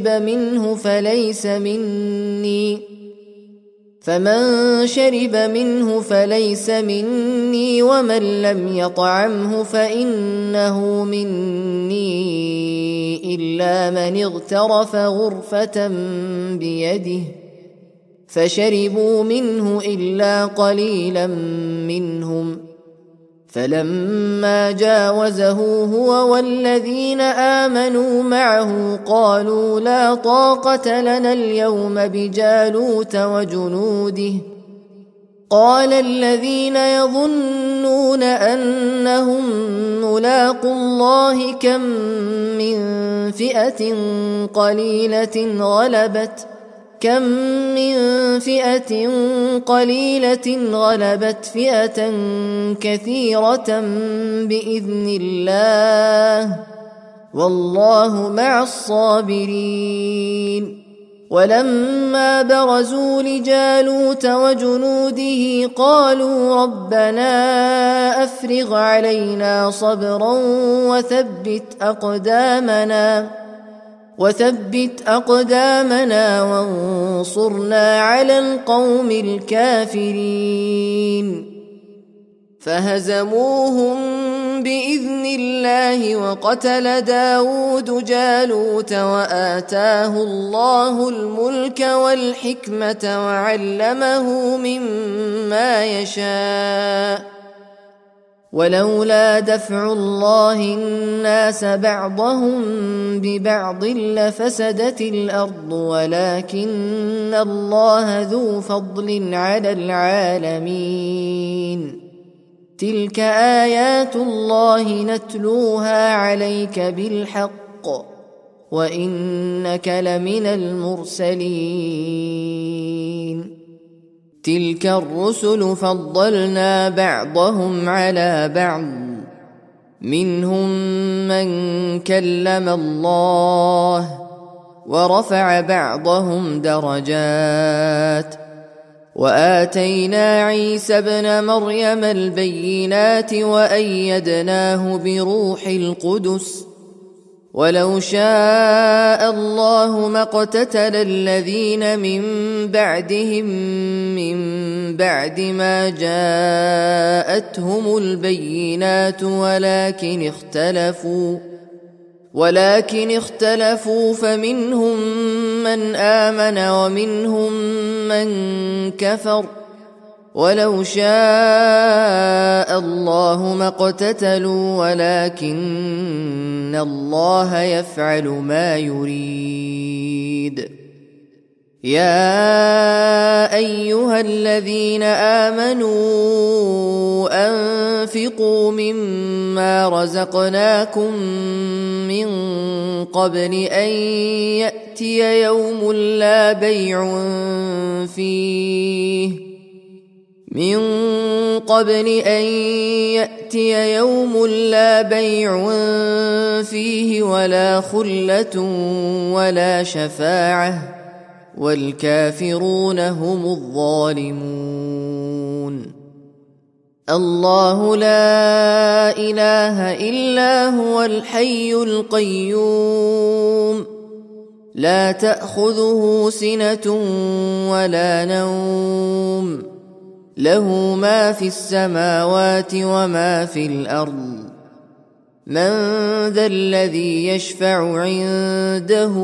شرب منه فليس مني ومن لم يطعمه فإنه مني إلا من اغترف غرفة بيده، فشربوا منه إلا قليلا منهم. فلما جاوزه هو والذين آمنوا معه قالوا لا طاقة لنا اليوم بجالوت وجنوده. قال الذين يظنون أنهم ملاقو الله كم من فئة قليلة غلبت فئة كثيرة بإذن الله، والله مع الصابرين. ولما برزوا لجالوت وجنوده قالوا ربنا أفرغ علينا صبرا وثبت أقدامنا وانصرنا على القوم الكافرين. فهزموهم بإذن الله وقتل داود جالوت وآتاه الله الملك والحكمة وعلمه مما يشاء. ولولا دفع الله الناس بعضهم ببعض لفسدت الأرض ولكن الله ذو فضل على العالمين. تلك آيات الله نتلوها عليك بالحق وإنك لمن المرسلين. تلك الرسل فضلنا بعضهم على بعض، منهم من كلم الله ورفع بعضهم درجات، وآتينا عيسى ابن مريم البينات وأيدناه بروح القدس. ولو شاء الله ما اقتتل الذين من بعدهم من بعد ما جاءتهم البينات ولكن اختلفوا فمنهم من آمن ومنهم من كفر. ولو شاء الله ما اقتتلوا ولكن الله يفعل ما يريد. يا أيها الذين آمنوا أنفقوا مما رزقناكم من قبل أن يأتي يوم لا بيع فيه ولا خلة ولا شفاعة والكافرون هم الظالمون. الله لا إله إلا هو الحي القيوم لا تأخذه سنة ولا نوم له ما في السماوات وما في الأرض من ذا الذي يشفع عنده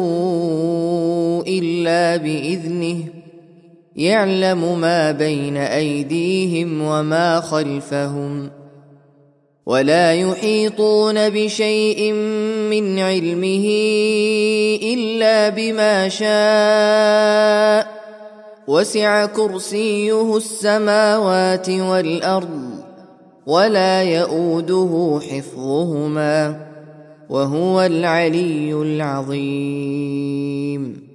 إلا بإذنه يعلم ما بين أيديهم وما خلفهم ولا يحيطون بشيء من علمه إلا بما شاء وسع كرسيه السماوات والأرض ولا يؤوده حفظهما وهو العلي العظيم.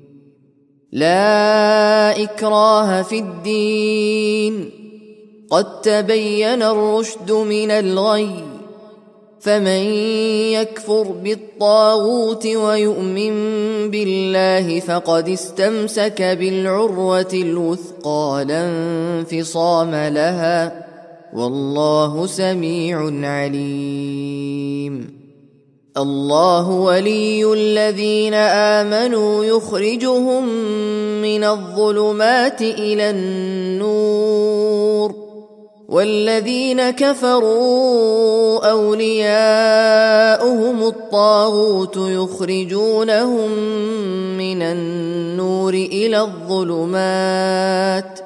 لا إكراه في الدين قد تبين الرشد من الغي فمن يكفر بالطاغوت ويؤمن بالله فقد استمسك بالعروة الوثقى لا انفصام لها والله سميع عليم. الله ولي الذين آمنوا يخرجهم من الظلمات إلى النور والذين كفروا أولياؤهم الطاغوت يخرجونهم من النور إلى الظلمات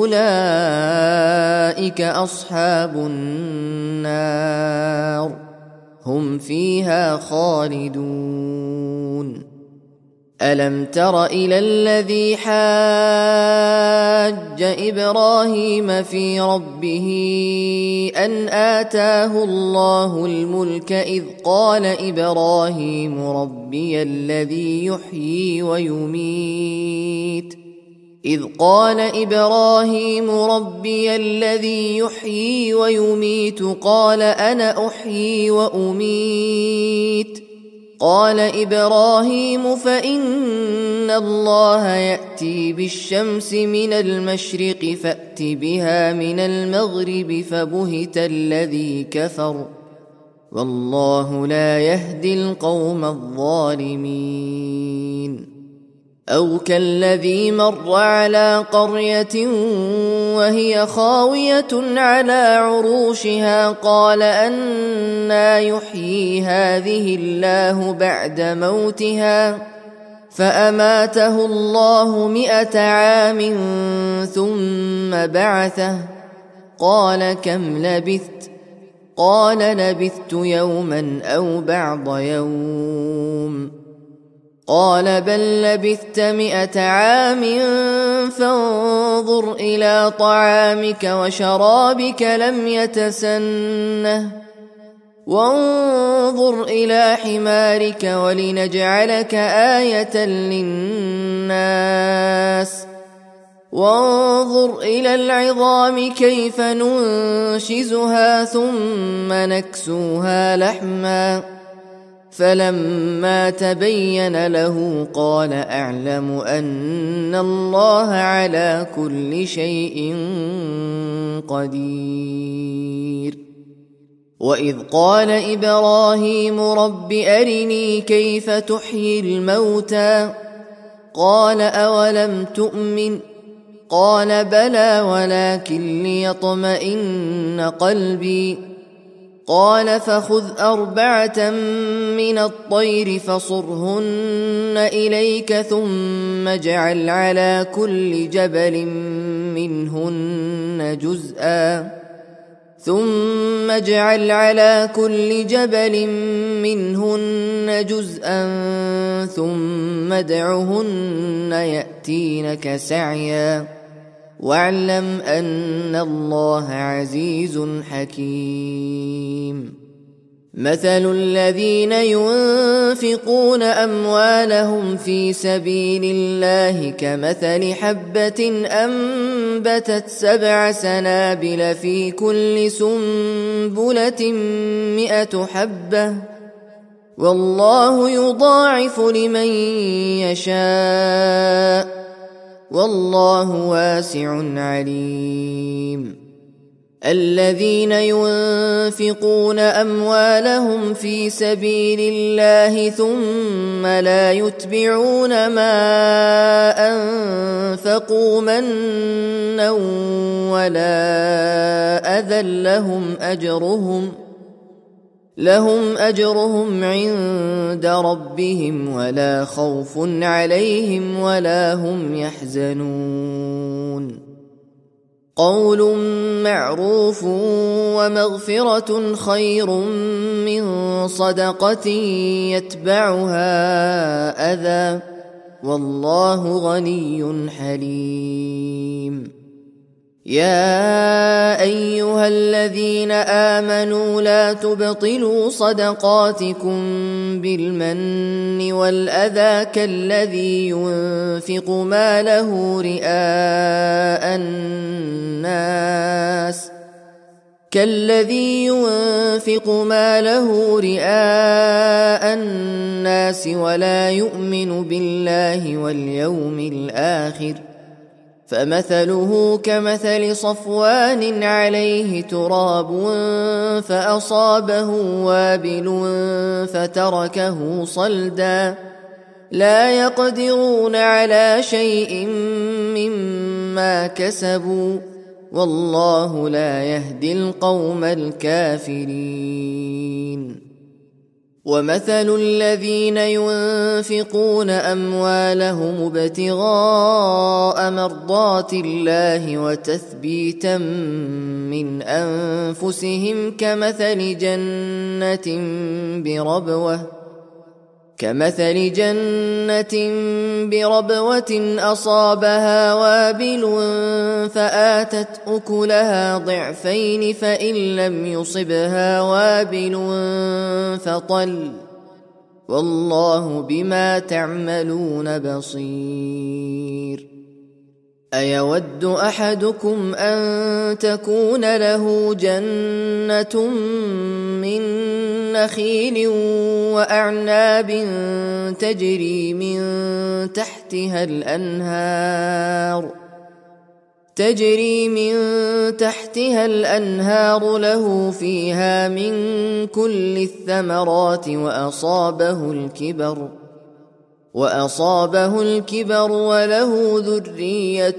أولئك أصحاب النار هم فيها خالدون. ألم تر إلى الذي حاج إبراهيم في ربه أن آتاه الله الملك إذ قال إبراهيم ربي الذي يحيي ويميت قال أنا أحيي وأميت قال إبراهيم فإن الله يأتي بالشمس من المشرق فأت بها من المغرب فبهت الذي كفر والله لا يهدي القوم الظالمين. أو كالذي مر على قرية وهي خاوية على عروشها قال أنى يحيي هذه الله بعد موتها فأماته الله 100 عام ثم بعثه قال كم لبثت قال لبثت يوما أو بعض يوم قال بل لبثت 100 عام فانظر إلى طعامك وشرابك لم يتسنه وانظر إلى حمارك ولنجعلك آية للناس وانظر إلى العظام كيف ننشزها ثم نكسوها لحما فلما تبين له قال أعلم أن الله على كل شيء قدير. وإذ قال إبراهيم رب أرني كيف تحيي الموتى قال أولم تؤمن قال بلى ولكن ليطمئن قلبي قال فخذ 4 من الطير فصرهن إليك ثم اجعل على كل جبل منهن جزءا ثم ادعهن يأتينك سعيا واعلم أن الله عزيز حكيم. مثل الذين ينفقون أموالهم في سبيل الله كمثل حبة أنبتت 7 سنابل في كل سنبلة 100 حبة والله يضاعف لمن يشاء والله واسع عليم. الذين ينفقون أموالهم في سبيل الله ثم لا يتبعون ما أنفقوا منا ولا أذى لهم أجرهم عند ربهم ولا خوف عليهم ولا هم يحزنون قول معروف ومغفرة خير من صدقة يتبعها أذى والله غني حليم يا أيها الذين آمنوا لا تبطلوا صدقاتكم بالمن والأذى كالذي ينفق ماله رئاء الناس ولا يؤمن بالله واليوم الآخر فمثله كمثل صفوان عليه تراب فأصابه وابل فتركه صلدا لا يقدرون على شيء مما كسبوا والله لا يهدي القوم الكافرين ومثل الذين ينفقون أموالهم ابتغاء مرضات الله وتثبيتا من أنفسهم كمثل جنة بربوة أصابها وابل فآتت أكلها ضعفين فإن لم يصبها وابل فطل والله بما تعملون بصير أيود أحدكم أن تكون له جنة من نخيل وأعناب تجري من تحتها الأنهار له فيها من كل الثمرات وأصابه الكبر وله ذرية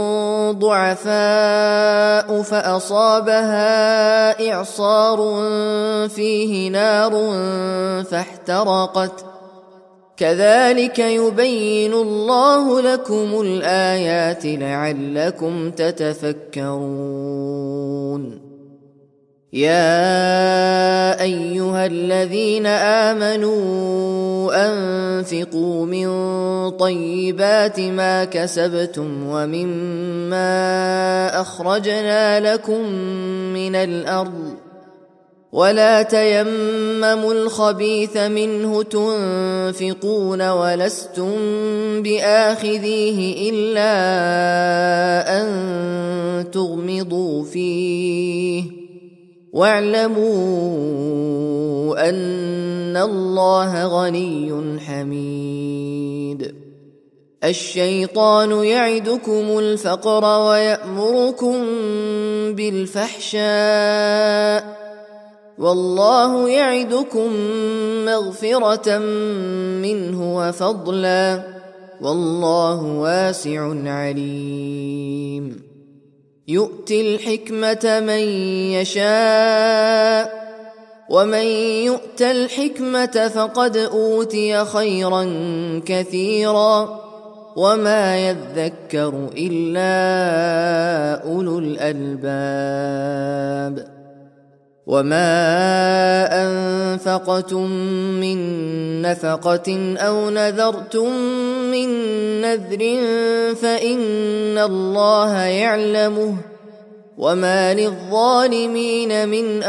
ضعفاء فأصابها إعصار فيه نار فاحترقت كذلك يبين الله لكم الآيات لعلكم تتفكرون يا أيها الذين آمنوا أنفقوا من طيبات ما كسبتم ومما أخرجنا لكم من الأرض ولا تيمموا الخبيث منه تنفقون ولستم بآخذيه إلا أن تغمضوا فيه واعلموا أن الله غني حميد الشيطان يعدكم الفقر ويأمركم بالفحشاء والله يعدكم مغفرة منه وفضلا والله واسع عليم يؤتي الحكمة من يشاء ومن يؤت الحكمة فقد أوتي خيرا كثيرا وما يذكر إلا أولو الألباب وما أنفقتم من نفقة أو نذرتم من نذر فإن الله يعلمه وما للظالمين من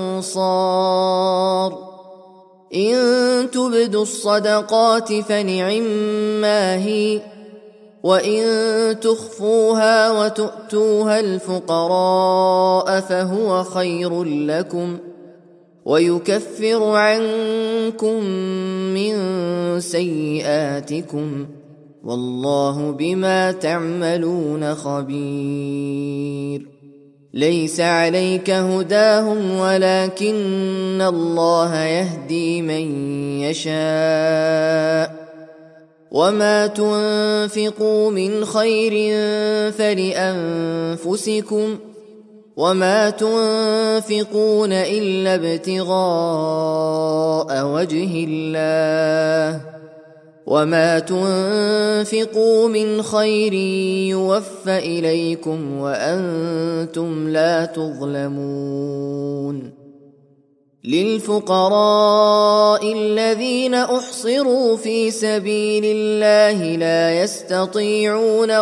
أنصار إن تبدوا الصدقات فنعما هي وإن تخفوها وتؤتوها الفقراء فهو خير لكم ويكفر عنكم من سيئاتكم والله بما تعملون خبير ليس عليك هداهم ولكن الله يهدي من يشاء وما تنفقوا من خير فلأنفسكم وما تنفقون إلا ابتغاء وجه الله وما تنفقوا من خير يوفى إليكم وأنتم لا تظلمون للفقراء الذين أحصروا في سبيل الله لا يستطيعون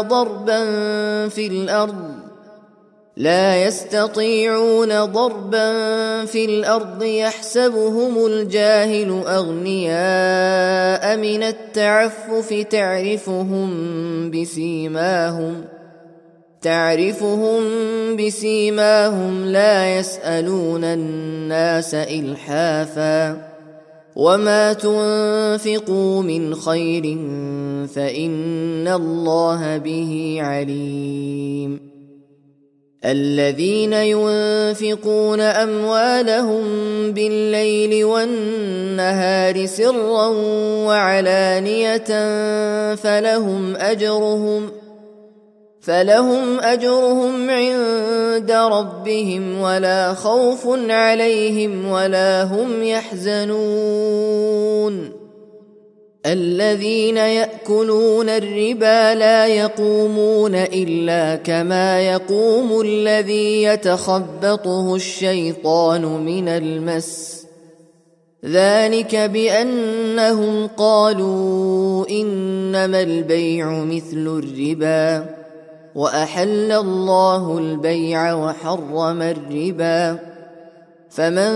ضربا في الأرض يحسبهم الجاهل أغنياء من التعفف تعرفهم بسيماهم لا يسألون الناس إلحافا وما تنفقوا من خير فإن الله به عليم الذين ينفقون أموالهم بالليل والنهار سرا وعلانية فلهم أجرهم عند ربهم ولا خوف عليهم ولا هم يحزنون الذين يأكلون الربا لا يقومون إلا كما يقوم الذي يتخبطه الشيطان من المس ذلك بأنهم قالوا إنما البيع مثل الربا وأحل الله البيع وحرم الربا فمن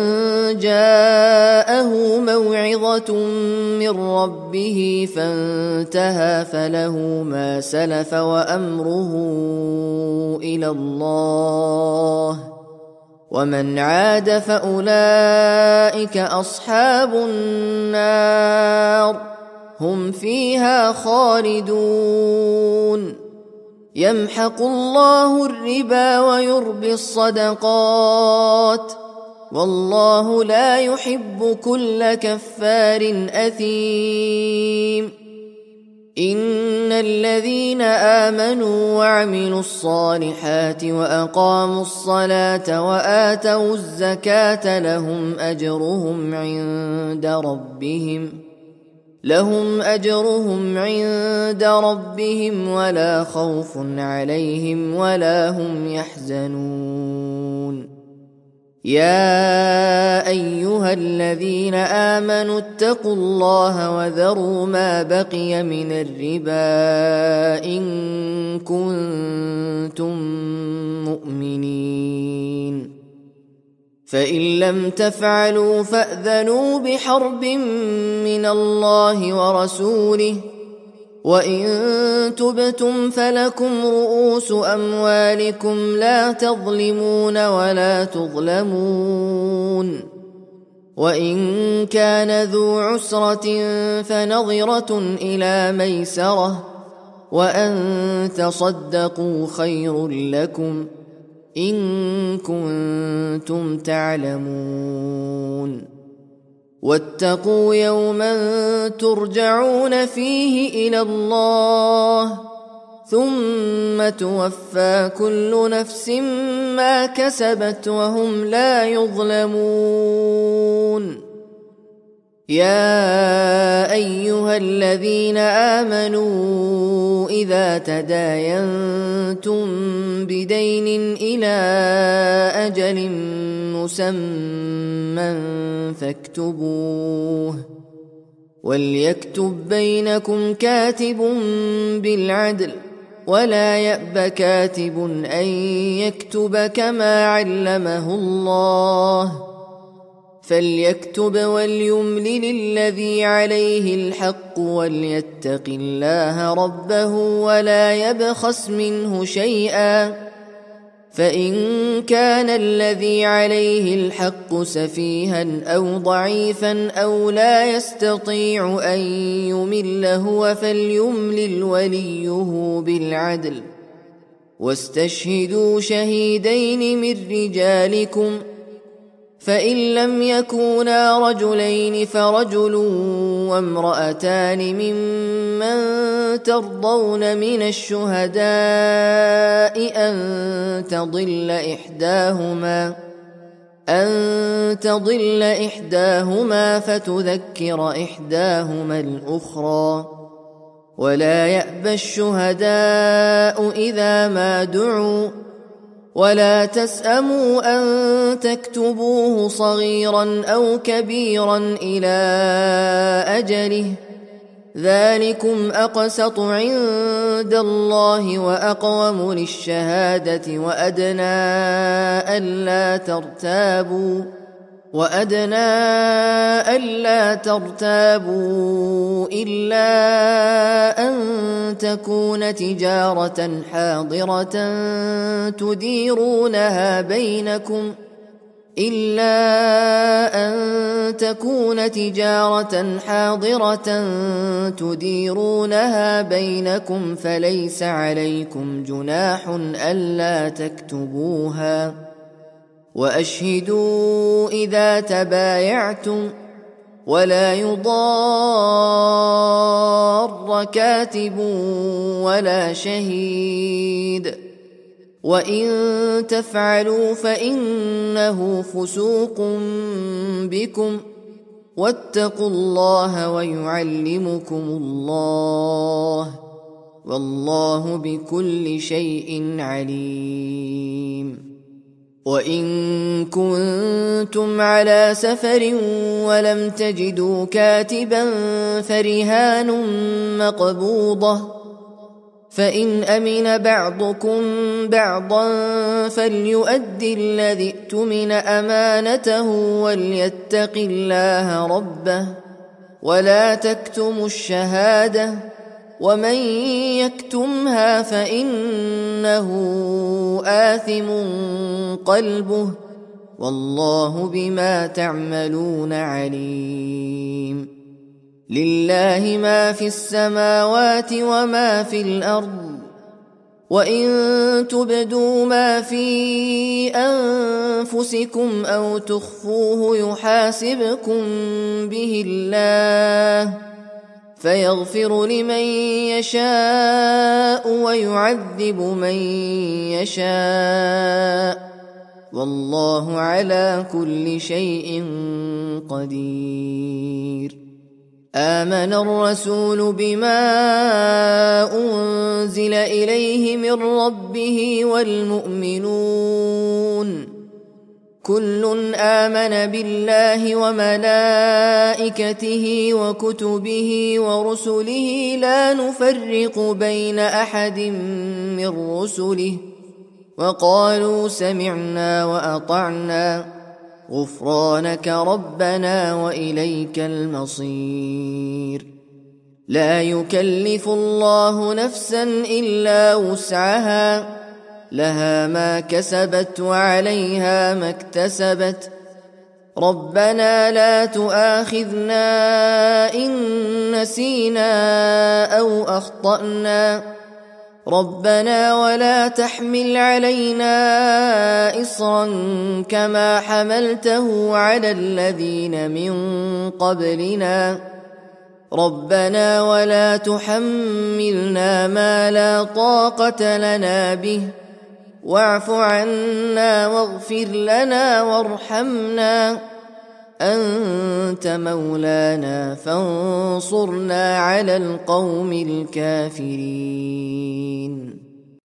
جاءه موعظة من ربه فانتهى فله ما سلف وأمره إلى الله ومن عاد فأولئك أصحاب النار هم فيها خالدون يمحق الله الربا ويربي الصدقات والله لا يحب كل كفار أثيم إن الذين آمنوا وعملوا الصالحات وأقاموا الصلاة وآتوا الزكاة لهم أجرهم عند ربهم ولا خوف عليهم ولا هم يحزنون يا أيها الذين آمنوا اتقوا الله وذروا ما بقي من الربا إن كنتم مؤمنين فإن لم تفعلوا فأذنوا بحرب من الله ورسوله وإن تبتم فلكم رؤوس أموالكم لا تظلمون ولا تظلمون وإن كان ذو عسرة فنظرة إلى ميسرة وأن تصدقوا خير لكم إن كنتم تعلمون واتقوا يوما ترجعون فيه إلى الله ثم توفى كل نفس ما كسبت وهم لا يظلمون يا أيها الذين آمنوا إذا تداينتم بدين إلى أجل مسمى فاكتبوه وليكتب بينكم كاتب بالعدل ولا يأب كاتب أن يكتب كما علمه الله فليكتب وليملل الذي عليه الحق وليتق الله ربه ولا يبخس منه شيئا فإن كان الذي عليه الحق سفيها أو ضعيفا أو لا يستطيع أن يمل هو فليملل وليه بالعدل واستشهدوا شهيدين من رجالكم فإن لم يكونا رجلين فرجل وامرأتان ممن ترضون من الشهداء أن تضل إحداهما فتذكر إحداهما الأخرى ولا يأبى الشهداء إذا ما دعوا ولا تسأموا أن تكتبوه صغيرا أو كبيرا إلى أجله ذلكم أقسط عند الله وأقوم للشهادة وأدنى ألا ترتابوا إلا أن تكون تجارة حاضرة تديرونها بينكم فليس عليكم جناح ألا تكتبوها وأشهدوا إذا تبايعتم ولا يضار كاتب ولا شهيد وإن تفعلوا فإنه فسوق بكم واتقوا الله ويعلمكم الله والله بكل شيء عليم. وإن كنتم على سفر ولم تجدوا كاتبا فرهان مقبوضة فإن أمن بعضكم بعضا فليؤدي الذي ائتمن أمانته وليتق الله ربه ولا تكتموا الشهادة ومن يكتمها فإنه آثم قلبه والله بما تعملون عليم. لله ما في السماوات وما في الأرض وإن تبدوا ما في أنفسكم أو تخفوه يحاسبكم به الله فيغفر لمن يشاء ويعذب من يشاء والله على كل شيء قدير. آمن الرسول بما أنزل إليه من ربه والمؤمنون كل آمن بالله وملائكته وكتبه ورسله لا نفرق بين أحد من رسله وقالوا سمعنا وأطعنا غفرانك ربنا وإليك المصير. لا يكلف الله نفسا إلا وسعها لها ما كسبت وعليها ما اكتسبت ربنا لا تؤاخذنا إن نسينا أو أخطأنا ربنا ولا تحمل علينا إصرا كما حملته على الذين من قبلنا ربنا ولا تحملنا ما لا طاقة لنا به واعف عنا واغفر لنا وارحمنا أنت مولانا فانصرنا على القوم الكافرين.